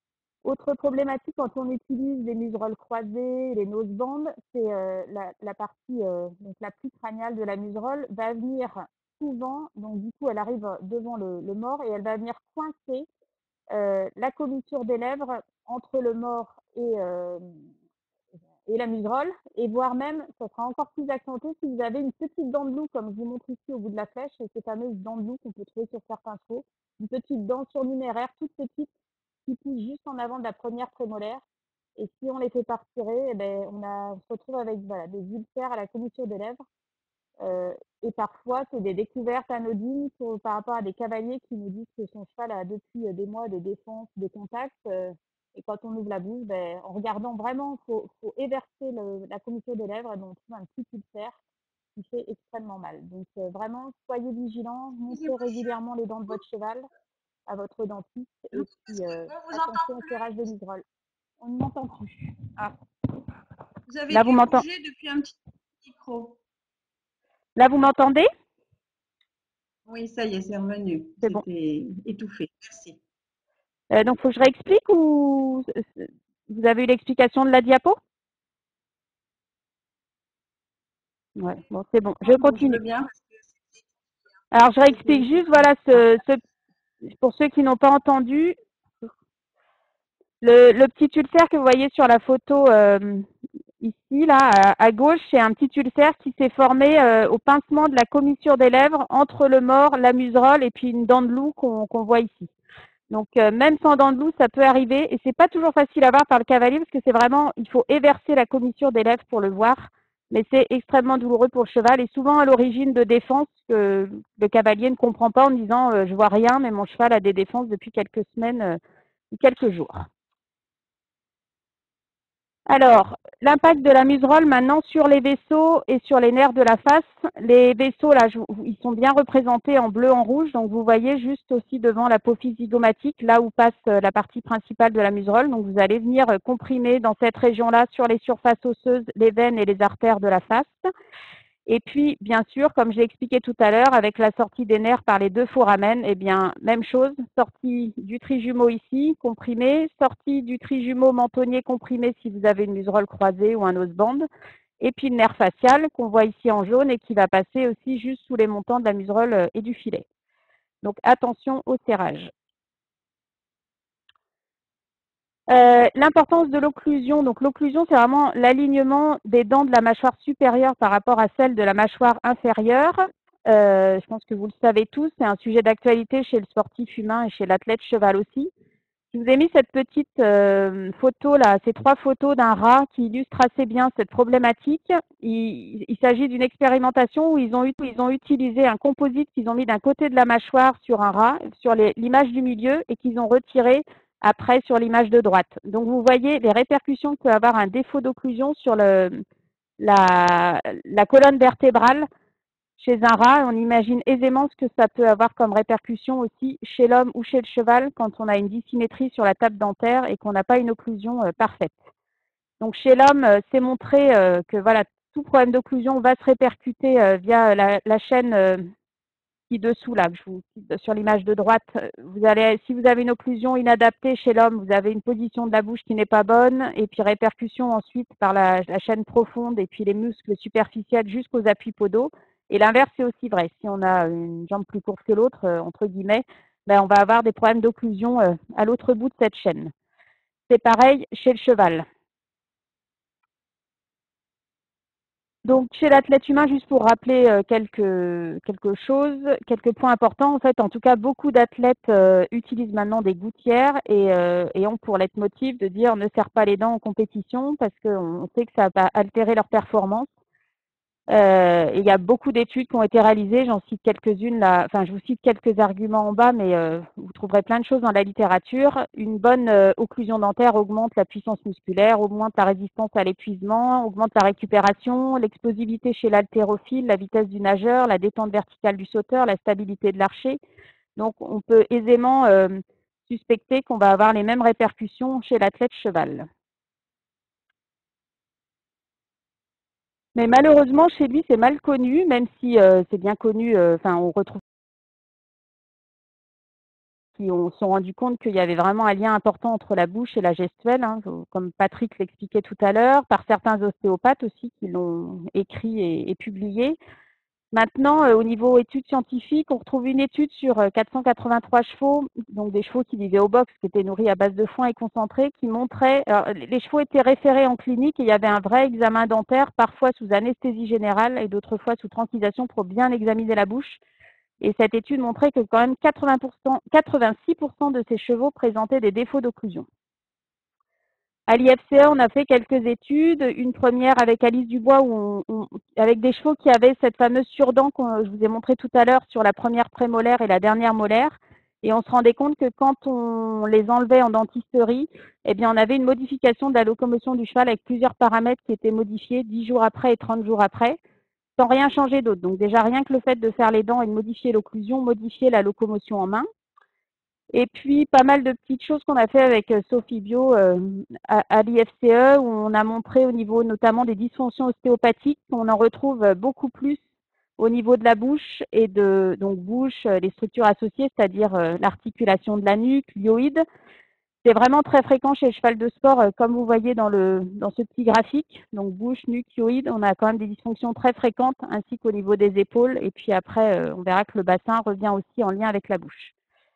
Autre problématique quand on utilise les museroles croisées, les nosebands, c'est euh, la, la partie euh, donc la plus crâniale de la muserolle va venir souvent, donc du coup elle arrive devant le, le mort et elle va venir coincer euh, la commissure des lèvres entre le mort et, euh, et la muserolle, et voire même, ça sera encore plus accentué si vous avez une petite dent de loup, comme je vous montre ici au bout de la flèche, ces fameuses dents de loup qu'on peut trouver sur certains chevaux, une petite dent surnuméraire, toute petite, qui pousse juste en avant de la première prémolaire. Et si on les fait pas retirer, eh ben, on, a, on se retrouve avec voilà, des ulcères à la commissure des lèvres. Euh, et parfois, c'est des découvertes anodines pour, par rapport à des cavaliers qui nous disent que son cheval a depuis des mois des défenses, des contacts. Euh, et quand on ouvre la bouche, ben, en regardant vraiment, il faut, faut éverser le, la commissure des lèvres et donc on trouve un petit ulcère qui fait extrêmement mal. Donc euh, vraiment, soyez vigilants, montrez régulièrement les dents de votre cheval à votre dentiste et puis euh, On vous entend attention au plus. serrage des museroles. On ne m'entend plus. Ah. Vous avez Là, dû vous m'entendez. bouger depuis un petit micro. Là, vous m'entendez? Oui, ça y est, c'est revenu. C'est bon. C'était étouffé. Merci. Euh, donc, faut que je réexplique ou vous avez eu l'explication de la diapo? Ouais, bon, c'est bon. Je continue. Je veux bien. Alors, je réexplique juste, voilà, ce, ce, pour ceux qui n'ont pas entendu, le, le petit ulcère que vous voyez sur la photo euh, ici, là, à, à gauche, c'est un petit ulcère qui s'est formé euh, au pincement de la commissure des lèvres entre le mort, la muserolle et puis une dent de loup qu'on qu'on voit ici. Donc, euh, même sans dents de loup, ça peut arriver. Et c'est pas toujours facile à voir par le cavalier parce que c'est vraiment, il faut éverser la commissure des lèvres pour le voir. Mais c'est extrêmement douloureux pour le cheval et souvent à l'origine de défenses que le cavalier ne comprend pas en disant euh, je vois rien, mais mon cheval a des défenses depuis quelques semaines euh, ou quelques jours. Alors, l'impact de la muserolle maintenant sur les vaisseaux et sur les nerfs de la face. Les vaisseaux, là, je, ils sont bien représentés en bleu, en rouge. Donc, vous voyez juste aussi devant l'apophyse zygomatique, là où passe la partie principale de la muserolle. Donc, vous allez venir comprimer dans cette région-là sur les surfaces osseuses, les veines et les artères de la face. Et puis, bien sûr, comme j'ai expliqué tout à l'heure, avec la sortie des nerfs par les deux foramen, eh bien, même chose, sortie du trijumeau ici, comprimé, sortie du trijumeau mentonnier comprimé si vous avez une muserolle croisée ou un oseband, et puis le nerf facial qu'on voit ici en jaune et qui va passer aussi juste sous les montants de la muserolle et du filet. Donc, attention au serrage. Euh, l'importance de l'occlusion, donc l'occlusion c'est vraiment l'alignement des dents de la mâchoire supérieure par rapport à celle de la mâchoire inférieure. Euh, je pense que vous le savez tous, c'est un sujet d'actualité chez le sportif humain et chez l'athlète cheval aussi. Je vous ai mis cette petite euh, photo là, ces trois photos d'un rat qui illustrent assez bien cette problématique. Il, il s'agit d'une expérimentation où ils ont, ils ont utilisé un composite qu'ils ont mis d'un côté de la mâchoire sur un rat, sur l'image du milieu, et qu'ils ont retiré après sur l'image de droite. Donc vous voyez les répercussions que peut avoir un défaut d'occlusion sur le, la, la colonne vertébrale chez un rat. On imagine aisément ce que ça peut avoir comme répercussion aussi chez l'homme ou chez le cheval quand on a une dissymétrie sur la table dentaire et qu'on n'a pas une occlusion euh, parfaite. Donc chez l'homme, euh, c'est montré euh, que voilà, tout problème d'occlusion va se répercuter euh, via la, la chaîne euh, ci-dessous, là, que je vous cite sur l'image de droite. Vous allez, si vous avez une occlusion inadaptée chez l'homme, vous avez une position de la bouche qui n'est pas bonne, et puis répercussion ensuite par la, la chaîne profonde et puis les muscles superficiels jusqu'aux appuis podaux. Et l'inverse, c'est aussi vrai. Si on a une jambe plus courte que l'autre, euh, entre guillemets, ben, on va avoir des problèmes d'occlusion euh, à l'autre bout de cette chaîne. C'est pareil chez le cheval. Donc, chez l'athlète humain, juste pour rappeler euh, quelque, quelque chose, quelques points importants, en fait, en tout cas, beaucoup d'athlètes euh, utilisent maintenant des gouttières et, euh, et ont pour leitmotiv de dire ne serre pas les dents en compétition parce qu'on sait que ça va altérer leur performance. Euh, il y a beaucoup d'études qui ont été réalisées, j'en cite quelques-unes là, enfin je vous cite quelques arguments en bas, mais euh, vous trouverez plein de choses dans la littérature. Une bonne euh, occlusion dentaire augmente la puissance musculaire, augmente la résistance à l'épuisement, augmente la récupération, l'explosivité chez l'haltérophile, la vitesse du nageur, la détente verticale du sauteur, la stabilité de l'archer. Donc on peut aisément euh, suspecter qu'on va avoir les mêmes répercussions chez l'athlète cheval. Mais malheureusement, chez lui, c'est mal connu, même si euh, c'est bien connu. Enfin, euh, on retrouve qui ont se sont rendus compte qu'il y avait vraiment un lien important entre la bouche et la gestuelle, hein, comme Patrick l'expliquait tout à l'heure, par certains ostéopathes aussi qui l'ont écrit et, et publié. Maintenant, euh, au niveau études scientifiques, on retrouve une étude sur euh, quatre cent quatre-vingt-trois chevaux, donc des chevaux qui vivaient au box, qui étaient nourris à base de foin et concentré, qui montrait, alors, les chevaux étaient référés en clinique et il y avait un vrai examen dentaire, parfois sous anesthésie générale et d'autres fois sous tranquillisation pour bien examiner la bouche. Et cette étude montrait que quand même quatre-vingts pour cent, quatre-vingt-six pour cent de ces chevaux présentaient des défauts d'occlusion. À l'I F C E, on a fait quelques études. Une première avec Alice Dubois, où on, on, avec des chevaux qui avaient cette fameuse surdent que je vous ai montré tout à l'heure sur la première prémolaire et la dernière molaire. Et on se rendait compte que quand on les enlevait en dentisterie, eh bien, on avait une modification de la locomotion du cheval avec plusieurs paramètres qui étaient modifiés dix jours après et trente jours après, sans rien changer d'autre. Donc déjà, rien que le fait de faire les dents et de modifier l'occlusion, modifier la locomotion en main. Et puis, pas mal de petites choses qu'on a fait avec Sophie Bio euh, à, à l'I F C E, où on a montré au niveau notamment des dysfonctions ostéopathiques, qu'on en retrouve beaucoup plus au niveau de la bouche et de donc bouche, les structures associées, c'est-à-dire euh, l'articulation de la nuque, l'hyoïde. C'est vraiment très fréquent chez le cheval de sport, euh, comme vous voyez dans, le, dans ce petit graphique. Donc bouche, nuque, hyoïde, on a quand même des dysfonctions très fréquentes, ainsi qu'au niveau des épaules. Et puis après, euh, on verra que le bassin revient aussi en lien avec la bouche.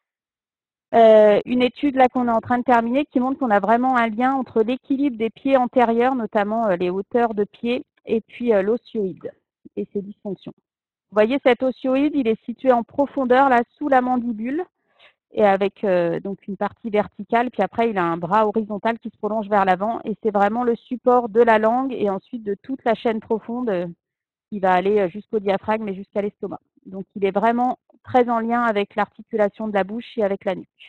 Euh, une étude là qu'on est en train de terminer qui montre qu'on a vraiment un lien entre l'équilibre des pieds antérieurs, notamment euh, les hauteurs de pied, et puis euh, l'osioïde et ses dysfonctions. Vous voyez, cet osioïde, il est situé en profondeur là sous la mandibule et avec euh, donc une partie verticale, puis après il a un bras horizontal qui se prolonge vers l'avant et c'est vraiment le support de la langue et ensuite de toute la chaîne profonde euh, qui va aller jusqu'au diaphragme et jusqu'à l'estomac. Donc il est vraiment très en lien avec l'articulation de la bouche et avec la nuque.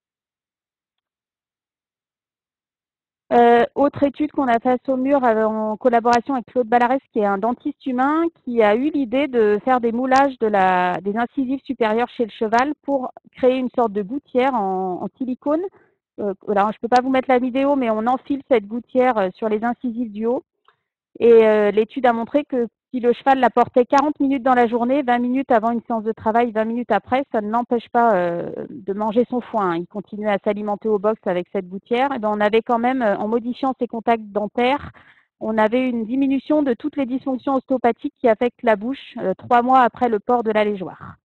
Euh, autre étude qu'on a fait à Saumur en collaboration avec Claude Ballarès, qui est un dentiste humain, qui a eu l'idée de faire des moulages de la, des incisives supérieures chez le cheval pour créer une sorte de gouttière en, en silicone. Euh, alors, je ne peux pas vous mettre la vidéo, mais on enfile cette gouttière sur les incisives du haut. Et euh, l'étude a montré que si le cheval la portait quarante minutes dans la journée, vingt minutes avant une séance de travail, vingt minutes après, ça ne l'empêche pas euh, de manger son foin. Il continuait à s'alimenter au box avec cette gouttière. Et ben, on avait quand même, en modifiant ses contacts dentaires, on avait une diminution de toutes les dysfonctions ostéopathiques qui affectent la bouche euh, trois mois après le port de la légeoire.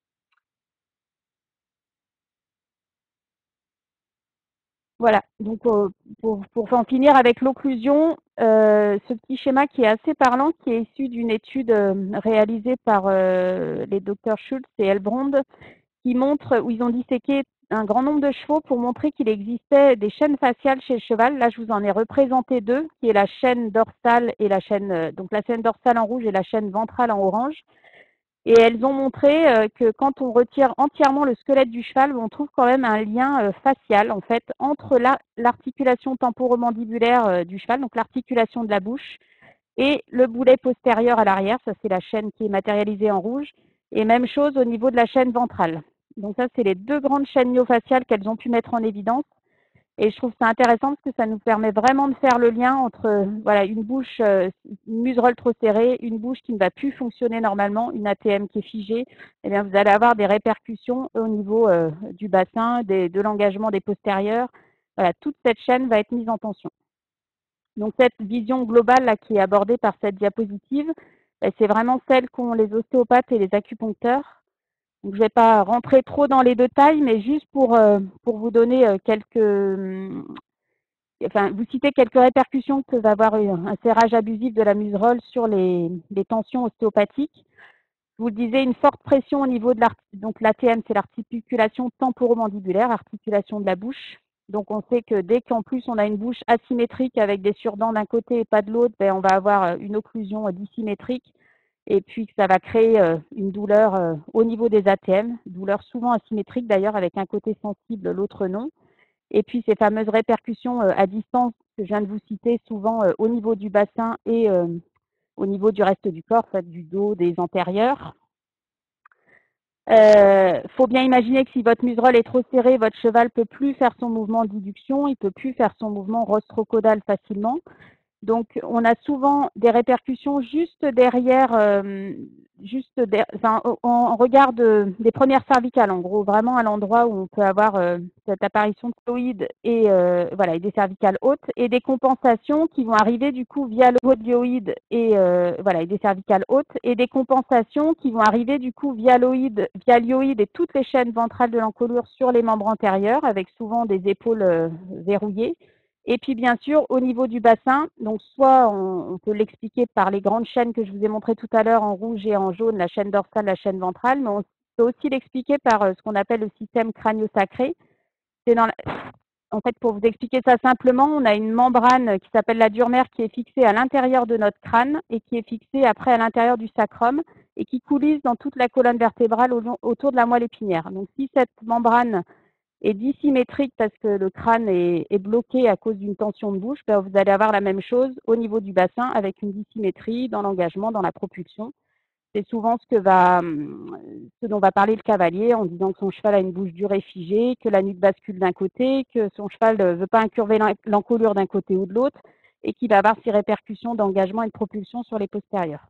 Voilà, donc euh, pour, pour en finir avec l'occlusion, euh, ce petit schéma qui est assez parlant, qui est issu d'une étude euh, réalisée par euh, les docteurs Schultz et Elbrond, qui montre, où ils ont disséqué un grand nombre de chevaux pour montrer qu'il existait des chaînes faciales chez le cheval. Là, je vous en ai représenté deux, qui est la chaîne dorsale et la chaîne, euh, donc la chaîne dorsale en rouge et la chaîne ventrale en orange. Et elles ont montré euh, que quand on retire entièrement le squelette du cheval, on trouve quand même un lien euh, facial en fait entre l'articulation temporomandibulaire euh, du cheval, donc l'articulation de la bouche, et le boulet postérieur à l'arrière. Ça, c'est la chaîne qui est matérialisée en rouge. Et même chose au niveau de la chaîne ventrale. Donc ça, c'est les deux grandes chaînes myofaciales qu'elles ont pu mettre en évidence. Et je trouve ça intéressant parce que ça nous permet vraiment de faire le lien entre euh, voilà, une bouche, euh, une muserolle trop serrée, une bouche qui ne va plus fonctionner normalement, une A T M qui est figée. Eh bien, vous allez avoir des répercussions au niveau euh, du bassin, des, de l'engagement des postérieurs. Voilà, toute cette chaîne va être mise en tension. Donc cette vision globale là, qui est abordée par cette diapositive, c'est vraiment celle qu'ont les ostéopathes et les acupuncteurs. Donc, je ne vais pas rentrer trop dans les détails, mais juste pour, euh, pour vous donner euh, quelques, euh, enfin, vous citer quelques répercussions que va avoir un serrage abusif de la muserolle sur les, les tensions ostéopathiques. Je vous le disais, une forte pression au niveau de l'articulation, donc l'A T M, c'est l'articulation temporomandibulaire, articulation de la bouche. Donc on sait que dès qu'en plus on a une bouche asymétrique avec des surdents d'un côté et pas de l'autre, ben, on va avoir une occlusion dissymétrique et puis que ça va créer une douleur au niveau des A T M, douleur souvent asymétrique d'ailleurs avec un côté sensible, l'autre non. Et puis ces fameuses répercussions à distance que je viens de vous citer, souvent au niveau du bassin et au niveau du reste du corps, soit du dos, des antérieurs. Il euh, faut bien imaginer que si votre muserolle est trop serrée, votre cheval ne peut plus faire son mouvement d'idduction, il ne peut plus faire son mouvement rostrocaudal facilement. Donc, on a souvent des répercussions juste derrière, euh, juste der- enfin, on, on regarde des premières cervicales, en gros, vraiment à l'endroit où on peut avoir euh, cette apparition de thyroïde et, euh, voilà, et des cervicales hautes, et des compensations qui vont arriver du coup via le hyoïde et, euh, voilà, et des cervicales hautes, et des compensations qui vont arriver du coup via l'oïde, via l'hyoïde et toutes les chaînes ventrales de l'encolure sur les membres antérieurs, avec souvent des épaules euh, verrouillées. Et puis, bien sûr, au niveau du bassin, donc soit on, on peut l'expliquer par les grandes chaînes que je vous ai montrées tout à l'heure en rouge et en jaune, la chaîne dorsale, la chaîne ventrale, mais on peut aussi l'expliquer par euh, ce qu'on appelle le système crânio-sacré. C'est dans la... En fait, pour vous expliquer ça simplement, on a une membrane qui s'appelle la dure-mère qui est fixée à l'intérieur de notre crâne et qui est fixée après à l'intérieur du sacrum et qui coulisse dans toute la colonne vertébrale au long, autour de la moelle épinière. Donc, si cette membrane est dissymétrique parce que le crâne est, est bloqué à cause d'une tension de bouche, ben vous allez avoir la même chose au niveau du bassin avec une dissymétrie dans l'engagement, dans la propulsion. C'est souvent ce, que va, ce dont va parler le cavalier en disant que son cheval a une bouche dure et figée, que la nuque bascule d'un côté, que son cheval ne veut pas incurver l'encolure d'un côté ou de l'autre et qu'il va avoir ses répercussions d'engagement et de propulsion sur les postérieurs.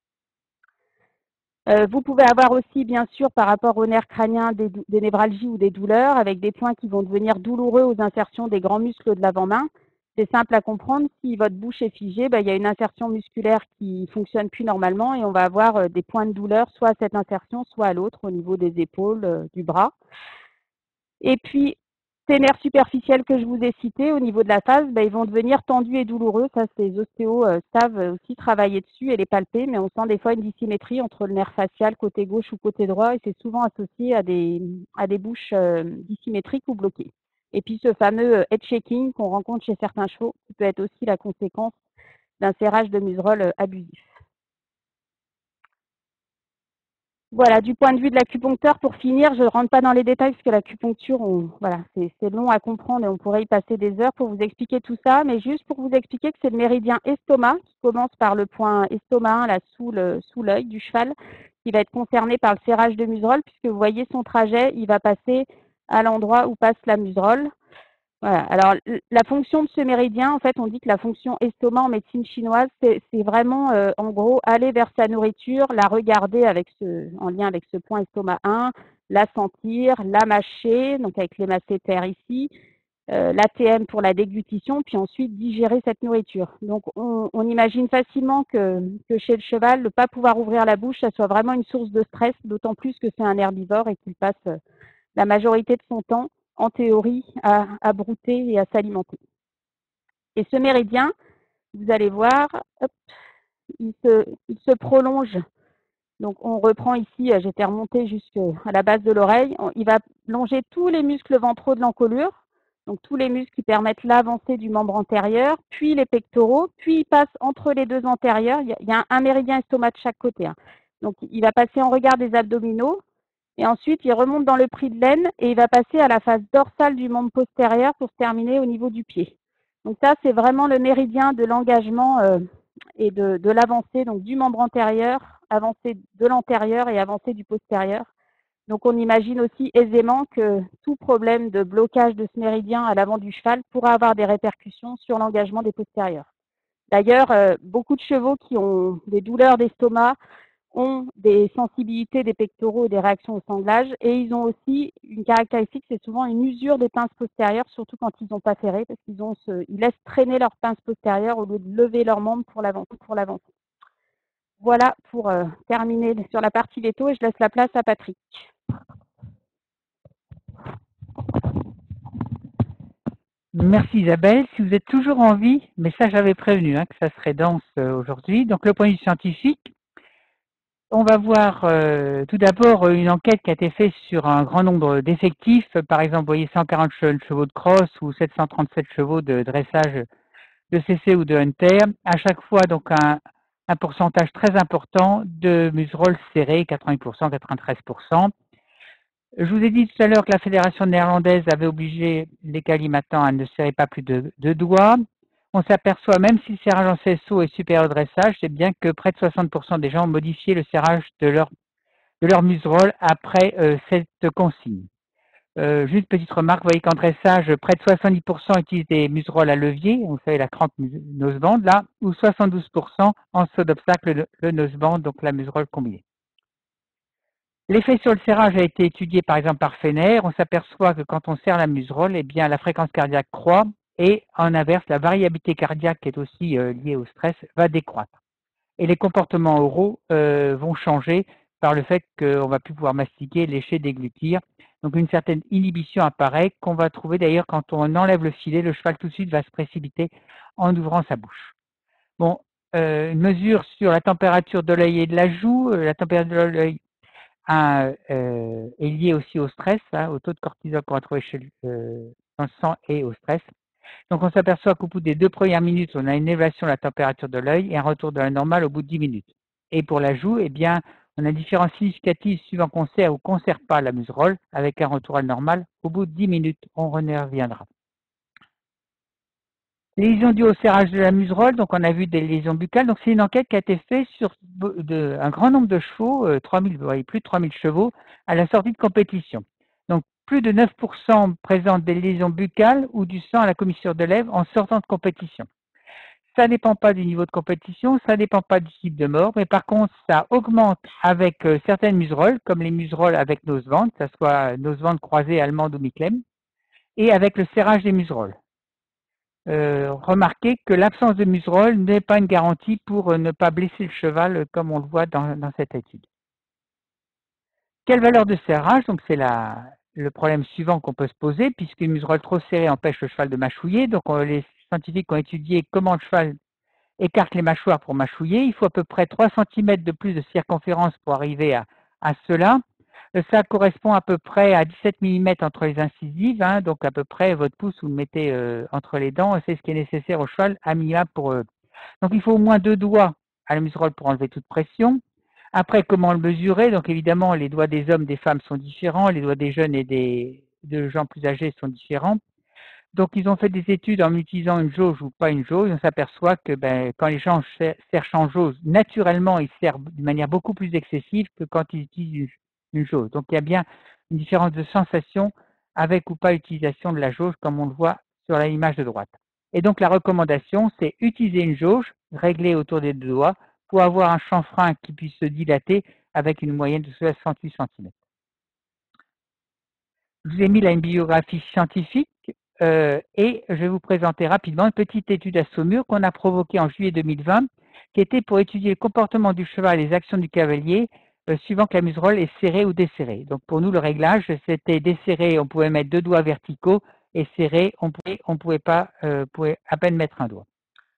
Euh, vous pouvez avoir aussi, bien sûr, par rapport au nerf crânien, des, des névralgies ou des douleurs, avec des points qui vont devenir douloureux aux insertions des grands muscles de l'avant-main. C'est simple à comprendre. Si votre bouche est figée, ben, il y a une insertion musculaire qui ne fonctionne plus normalement et on va avoir euh, des points de douleur, soit à cette insertion, soit à l'autre, au niveau des épaules, euh, du bras. Et puis, ces nerfs superficiels que je vous ai cités au niveau de la face, ben, ils vont devenir tendus et douloureux. Ça, les ostéos euh, savent aussi travailler dessus et les palper, mais on sent des fois une dissymétrie entre le nerf facial côté gauche ou côté droit et c'est souvent associé à des, à des bouches euh, dissymétriques ou bloquées. Et puis ce fameux euh, head shaking qu'on rencontre chez certains chevaux, qui peut être aussi la conséquence d'un serrage de muserolle euh, abusif. Voilà, du point de vue de l'acupuncteur, pour finir, je ne rentre pas dans les détails parce que l'acupuncture, voilà, c'est long à comprendre et on pourrait y passer des heures pour vous expliquer tout ça, mais juste pour vous expliquer que c'est le méridien estomac qui commence par le point estomac, là, sous l'œil sous du cheval, qui va être concerné par le serrage de muserolle, puisque vous voyez son trajet, il va passer à l'endroit où passe la muserolle. Voilà. Alors, la fonction de ce méridien, en fait, on dit que la fonction estomac en médecine chinoise, c'est vraiment, euh, en gros, aller vers sa nourriture, la regarder avec ce, en lien avec ce point estomac un, la sentir, la mâcher, donc avec les masséters ici, euh, l'A T M pour la déglutition, puis ensuite digérer cette nourriture. Donc, on, on imagine facilement que, que chez le cheval, ne pas pouvoir ouvrir la bouche, ça soit vraiment une source de stress, d'autant plus que c'est un herbivore et qu'il passe la majorité de son temps, en théorie, à, à brouter et à s'alimenter. Et ce méridien, vous allez voir, hop, il, se, il se prolonge. Donc, on reprend ici, j'étais remontée jusqu'à la base de l'oreille. Il va longer tous les muscles ventraux de l'encolure, donc tous les muscles qui permettent l'avancée du membre antérieur, puis les pectoraux, puis il passe entre les deux antérieurs. Il y a, il y a un méridien estomac de chaque côté. Hein. Donc, il va passer en regard des abdominaux, et ensuite, il remonte dans le pli de laine et il va passer à la face dorsale du membre postérieur pour se terminer au niveau du pied. Donc ça, c'est vraiment le méridien de l'engagement euh, et de, de l'avancée, donc du membre antérieur, avancée de l'antérieur et avancée du postérieur. Donc on imagine aussi aisément que tout problème de blocage de ce méridien à l'avant du cheval pourra avoir des répercussions sur l'engagement des postérieurs. D'ailleurs, euh, beaucoup de chevaux qui ont des douleurs d'estomac ont des sensibilités des pectoraux et des réactions au sanglage. Et ils ont aussi une caractéristique, c'est souvent une usure des pinces postérieures, surtout quand ils n'ont pas ferré, parce qu'ils ont ce, ils laissent traîner leurs pinces postérieures au lieu de lever leurs membres pour l'avancer. Pour l'avancer. Voilà pour euh, terminer sur la partie veto et je laisse la place à Patrick. Merci Isabelle. Si vous êtes toujours en vie, mais ça j'avais prévenu hein, que ça serait dense euh, aujourd'hui. Donc le point de vue scientifique, on va voir euh, tout d'abord une enquête qui a été faite sur un grand nombre d'effectifs. Par exemple, vous voyez cent quarante chevaux de cross ou sept cent trente-sept chevaux de dressage de C C ou de Hunter. À chaque fois, donc un, un pourcentage très important de museroles serrées, quatre-vingt-huit pour cent, quatre-vingt-treize pour cent. Je vous ai dit tout à l'heure que la fédération néerlandaise avait obligé les calimatans à ne serrer pas plus de deux doigts. On s'aperçoit, même si le serrage en C S O est supérieur au dressage, c'est bien que près de soixante pour cent des gens ont modifié le serrage de leur, de leur muserolle après euh, cette consigne. Euh, juste petite remarque, vous voyez qu'en dressage, près de soixante-dix pour cent utilisent des muserolles à levier, vous savez la crampe noseband là, ou soixante-douze pour cent en saut d'obstacle le, le noseband, donc la muserolle combinée. L'effet sur le serrage a été étudié par exemple par Fener. On s'aperçoit que quand on serre la muserolle, eh bien la fréquence cardiaque croît et en inverse, la variabilité cardiaque qui est aussi euh, liée au stress va décroître. Et les comportements oraux euh, vont changer par le fait qu'on va plus pouvoir mastiquer, lécher, déglutir. Donc une certaine inhibition apparaît qu'on va trouver d'ailleurs quand on enlève le filet, le cheval tout de suite va se précipiter en ouvrant sa bouche. Bon, euh, une mesure sur la température de l'œil et de la joue. Euh, la température de l'œil euh, est liée aussi au stress, hein, au taux de cortisol qu'on va trouver chez, euh, dans le sang et au stress. Donc on s'aperçoit qu'au bout des deux premières minutes, on a une élévation de la température de l'œil et un retour de la normale au bout de dix minutes. Et pour la joue, eh bien, on a une différence significative suivant qu'on serre ou qu'on ne serre pas la muserolle, avec un retour à la normale au bout de dix minutes. On y reviendra. Les lésions dues au serrage de la muserolle, donc on a vu des lésions buccales. Donc c'est une enquête qui a été faite sur de, un grand nombre de chevaux, euh, trois mille, plus de trois mille chevaux, à la sortie de compétition. Donc plus de neuf pour cent présentent des lésions buccales ou du sang à la commissure de lèvres en sortant de compétition. Ça ne dépend pas du niveau de compétition, ça ne dépend pas du type de mort, mais par contre, ça augmente avec euh, certaines muserolles, comme les muserolles avec noseband, que ce soit noseband croisé, allemande ou Micklem, et avec le serrage des muserolles. Euh, remarquez que l'absence de muserolle n'est pas une garantie pour euh, ne pas blesser le cheval, euh, comme on le voit dans, dans cette étude. Quelle valeur de serrage? Donc c'est la, le problème suivant qu'on peut se poser, puisqu'une muserolle trop serrée empêche le cheval de mâchouiller. Donc on, les scientifiques ont étudié comment le cheval écarte les mâchoires pour mâchouiller. Il faut à peu près trois centimètres de plus de circonférence pour arriver à, à cela. Ça correspond à peu près à dix-sept millimètres entre les incisives, hein, donc à peu près votre pouce, vous le mettez euh, entre les dents, c'est ce qui est nécessaire au cheval à minima pour eux. Donc il faut au moins deux doigts à la muserolle pour enlever toute pression. Après, comment le mesurer? Donc évidemment, les doigts des hommes, des femmes sont différents, les doigts des jeunes et des de gens plus âgés sont différents. Donc, ils ont fait des études en utilisant une jauge ou pas une jauge. On s'aperçoit que ben, quand les gens serrent en jauge, naturellement, ils serrent de manière beaucoup plus excessive que quand ils utilisent une jauge. Donc, il y a bien une différence de sensation avec ou pas utilisation de la jauge, comme on le voit sur l'image de droite. Et donc, la recommandation, c'est utiliser une jauge réglée autour des deux doigts pour avoir un chanfrein qui puisse se dilater avec une moyenne de soixante-huit centimètres. Je vous ai mis là une biographie scientifique euh, et je vais vous présenter rapidement une petite étude à Saumur qu'on a provoquée en juillet deux mille vingt, qui était pour étudier le comportement du cheval et les actions du cavalier euh, suivant que la muserolle est serrée ou desserrée. Donc pour nous, le réglage, c'était desserré, on pouvait mettre deux doigts verticaux, et serré, on pouvait, on pouvait pas, euh, pouvait à peine mettre un doigt.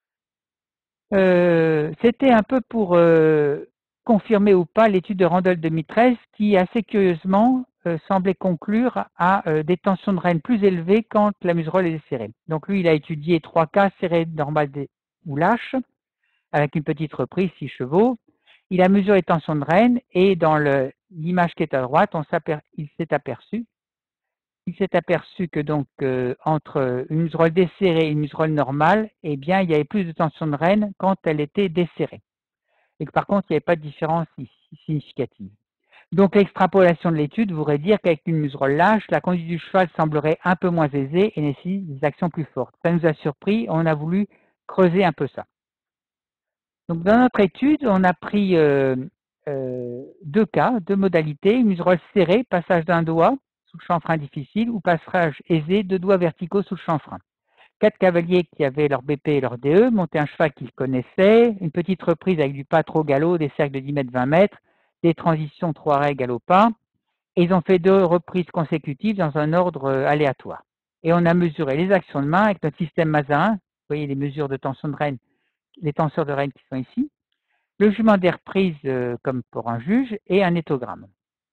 Euh, c'était un peu pour euh, confirmer ou pas l'étude de Randall deux mille treize qui, assez curieusement, euh, semblait conclure à euh, des tensions de rêne plus élevées quand la muserolle est desserrée. Donc lui, il a étudié trois cas, serré, normal ou lâche, avec une petite reprise, six chevaux. Il a mesuré les tensions de rêne et dans l'image qui est à droite, on il s'est aperçu il s'est aperçu que donc euh, entre une muserolle desserrée et une muserolle normale, eh bien, il y avait plus de tension de rêne quand elle était desserrée. Et que par contre, il n'y avait pas de différence significative. Donc, l'extrapolation de l'étude voudrait dire qu'avec une muserolle lâche, la conduite du cheval semblerait un peu moins aisée et nécessite des actions plus fortes. Ça nous a surpris, on a voulu creuser un peu ça. Donc, dans notre étude, on a pris euh, euh, deux cas, deux modalités, une muserolle serrée, passage d'un doigt, sous le chanfrein difficile, ou passage aisé, deux doigts verticaux sous le chanfrein. Quatre cavaliers qui avaient leur B P et leur D E, montaient un cheval qu'ils connaissaient, une petite reprise avec du pas trop galop, des cercles de dix mètres, vingt mètres, des transitions trois arrêts galop pas, et ils ont fait deux reprises consécutives dans un ordre aléatoire. Et on a mesuré les actions de main avec notre système Mazarin, vous voyez les mesures de tension de rêne, les tenseurs de rêne qui sont ici, le jugement des reprises euh, comme pour un juge, et un éthogramme.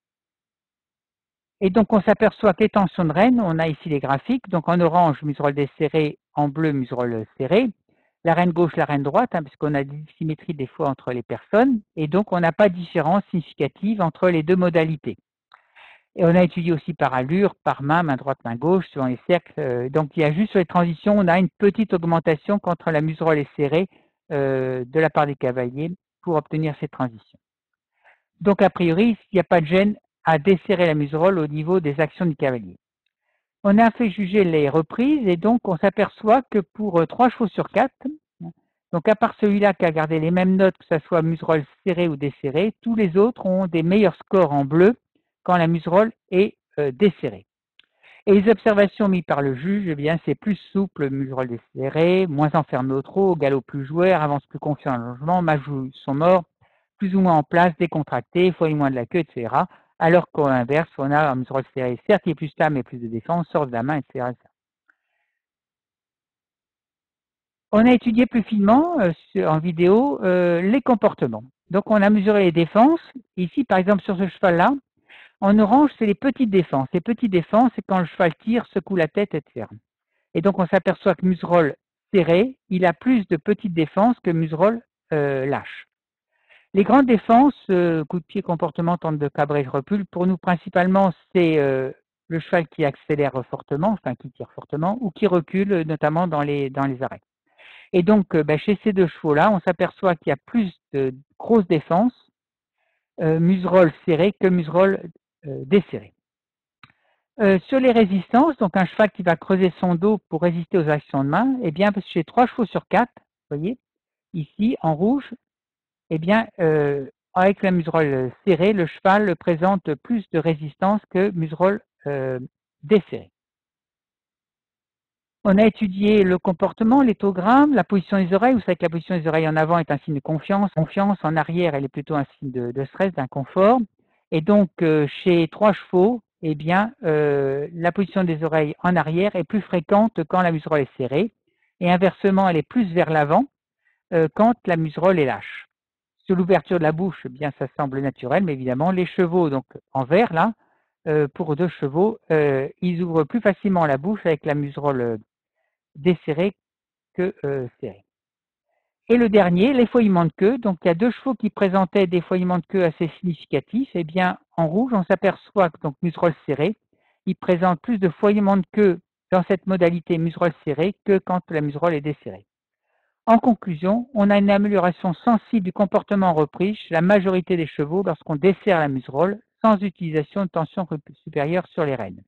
Et donc, on s'aperçoit que les tensions de rêne, on a ici les graphiques, donc en orange, muserolle desserrée, en bleu, muserolle serrée, la reine gauche, la reine droite, hein, puisqu'on a des symétries des fois entre les personnes, et donc on n'a pas de différence significative entre les deux modalités. Et on a étudié aussi par allure, par main, main droite, main gauche, suivant les cercles. Donc, il y a juste sur les transitions, on a une petite augmentation quand la muserolle est serrée euh, de la part des cavaliers pour obtenir ces transitions. Donc, a priori, il n'y a pas de gêne à desserrer la muserolle au niveau des actions du cavalier. On a fait juger les reprises et donc on s'aperçoit que pour euh, trois chevaux sur quatre, donc à part celui-là qui a gardé les mêmes notes, que ce soit muserolle serrée ou desserrée, tous les autres ont des meilleurs scores en bleu quand la muserolle est euh, desserrée. Et les observations mises par le juge, eh bien, c'est plus souple, muserolle desserrée, moins enfermé au trot, galop plus joueur, avance plus confiant dans le logement, majou sont morts, plus ou moins en place, décontracté, folie moins de la queue, et cetera. Alors qu'au inverse, on a un muserolle serrée, certes, il est plus stable, mais plus de défense, sort de la main, et cetera et cetera. On a étudié plus finement euh, sur, en vidéo euh, les comportements. Donc, on a mesuré les défenses. Ici, par exemple, sur ce cheval-là, en orange, c'est les petites défenses. Les petites défenses, c'est quand le cheval tire, secoue la tête, et cetera. Et donc, on s'aperçoit que muserolle serré, il a plus de petites défenses que muserolle euh, lâche. Les grandes défenses, euh, coup de pied, comportement, tente de cabrer, recul, pour nous, principalement, c'est euh, le cheval qui accélère fortement, enfin, qui tire fortement, ou qui recule, notamment dans les, dans les arrêts. Et donc, euh, ben, chez ces deux chevaux-là, on s'aperçoit qu'il y a plus de grosses défenses, euh, muserolle serrée que muserolle euh, desserrée. Euh, sur les résistances, donc un cheval qui va creuser son dos pour résister aux actions de main, eh bien, chez trois chevaux sur quatre, vous voyez, ici, en rouge, eh bien, euh, avec la muserolle serrée, le cheval présente plus de résistance que muserolle euh, desserrée. On a étudié le comportement, l'éthogramme, la position des oreilles. Vous savez que la position des oreilles en avant est un signe de confiance. Confiance en arrière, elle est plutôt un signe de, de stress, d'inconfort. Et donc, euh, chez trois chevaux, eh bien, euh, la position des oreilles en arrière est plus fréquente quand la muserolle est serrée. Et inversement, elle est plus vers l'avant euh, quand la muserolle est lâche. Sur l'ouverture de la bouche, eh bien, ça semble naturel, mais évidemment, les chevaux, donc en vert, là, euh, pour deux chevaux, euh, ils ouvrent plus facilement la bouche avec la muserolle desserré que euh, serré. Et le dernier, l'effeuillement de queue. Donc, il y a deux chevaux qui présentaient des effeuillements de queue assez significatifs. Eh bien, en rouge, on s'aperçoit que donc muserolle serrée, il présente plus de effeuillements de queue dans cette modalité muserolle serrée que quand la muserolle est desserrée. En conclusion, on a une amélioration sensible du comportement en reprise chez la majorité des chevaux lorsqu'on desserre la muserolle sans utilisation de tension supérieure sur les rênes.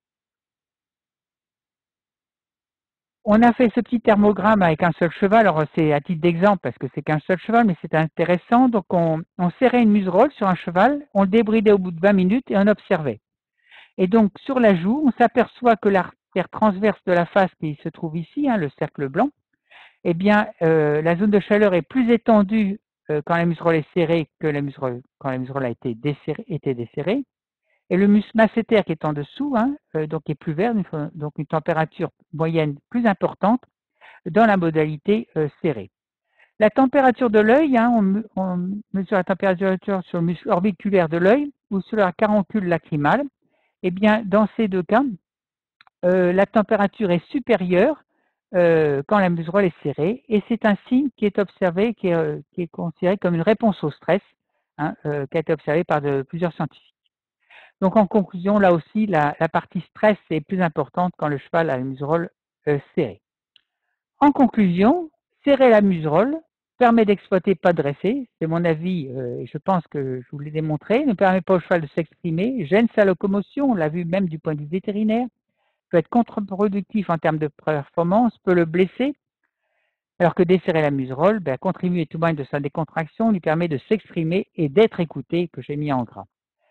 On a fait ce petit thermogramme avec un seul cheval. Alors, c'est à titre d'exemple parce que c'est qu'un seul cheval, mais c'est intéressant. Donc, on, on serrait une muserolle sur un cheval, on le débridait au bout de vingt minutes et on observait. Et donc, sur la joue, on s'aperçoit que l'artère transverse de la face qui se trouve ici, hein, le cercle blanc, eh bien, euh, la zone de chaleur est plus étendue euh, quand la muserolle est serrée que la muserolle, quand la muserolle a été desserrée, été desserrée. Et le muscle masséter qui est en dessous, hein, euh, donc est plus vert, donc une température moyenne plus importante dans la modalité euh, serrée. La température de l'œil, hein, on, on mesure la température sur le muscle orbiculaire de l'œil ou sur la caroncule lacrymale. Eh bien, dans ces deux cas, euh, la température est supérieure euh, quand la muserolle est serrée, et c'est un signe qui est observé, qui est, euh, qui est considéré comme une réponse au stress, hein, euh, qui a été observé par de, plusieurs scientifiques. Donc, en conclusion, là aussi, la, la partie stress est plus importante quand le cheval a la muserolle euh, serrée. En conclusion, serrer la muserolle permet d'exploiter pas dressé. C'est mon avis, euh, et je pense que je vous l'ai démontré. Ne permet pas au cheval de s'exprimer, gêne sa locomotion, on l'a vu même du point de vue vétérinaire, peut être contre-productif en termes de performance, peut le blesser, alors que desserrer la muserolle, ben, contribue tout de même de sa décontraction, lui permet de s'exprimer et d'être écouté, que j'ai mis en gras.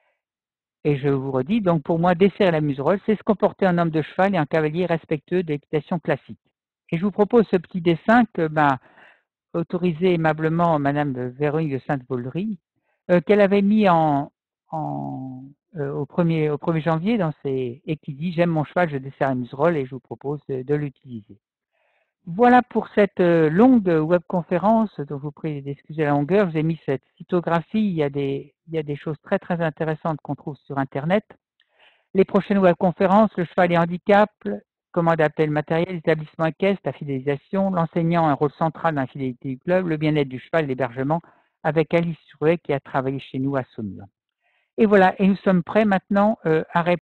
Et je vous redis, donc pour moi, desserrer la muserolle, c'est se comporter en homme de cheval et un cavalier respectueux de l'équitation classique. Et je vous propose ce petit dessin que m'a autorisé aimablement Madame Véronique de Sainte-Vaudry, euh, qu'elle avait mis en, en, euh, au, premier, au premier janvier dans ses, et qui dit « J'aime mon cheval, je desserre la muserolle » et je vous propose de, de l'utiliser. Voilà pour cette euh, longue webconférence, dont je vous prie d'excuser la longueur. Je vous ai mis cette phytographie, il y a des, il y a des choses très très intéressantes qu'on trouve sur Internet. Les prochaines webconférences, le cheval et handicap, comment adapter le matériel, l'établissement équestre, la fidélisation, l'enseignant, un rôle central dans la fidélité du club, le bien-être du cheval, l'hébergement, avec Alice Souret qui a travaillé chez nous à Saumur. Et voilà, et nous sommes prêts maintenant euh, à répondre.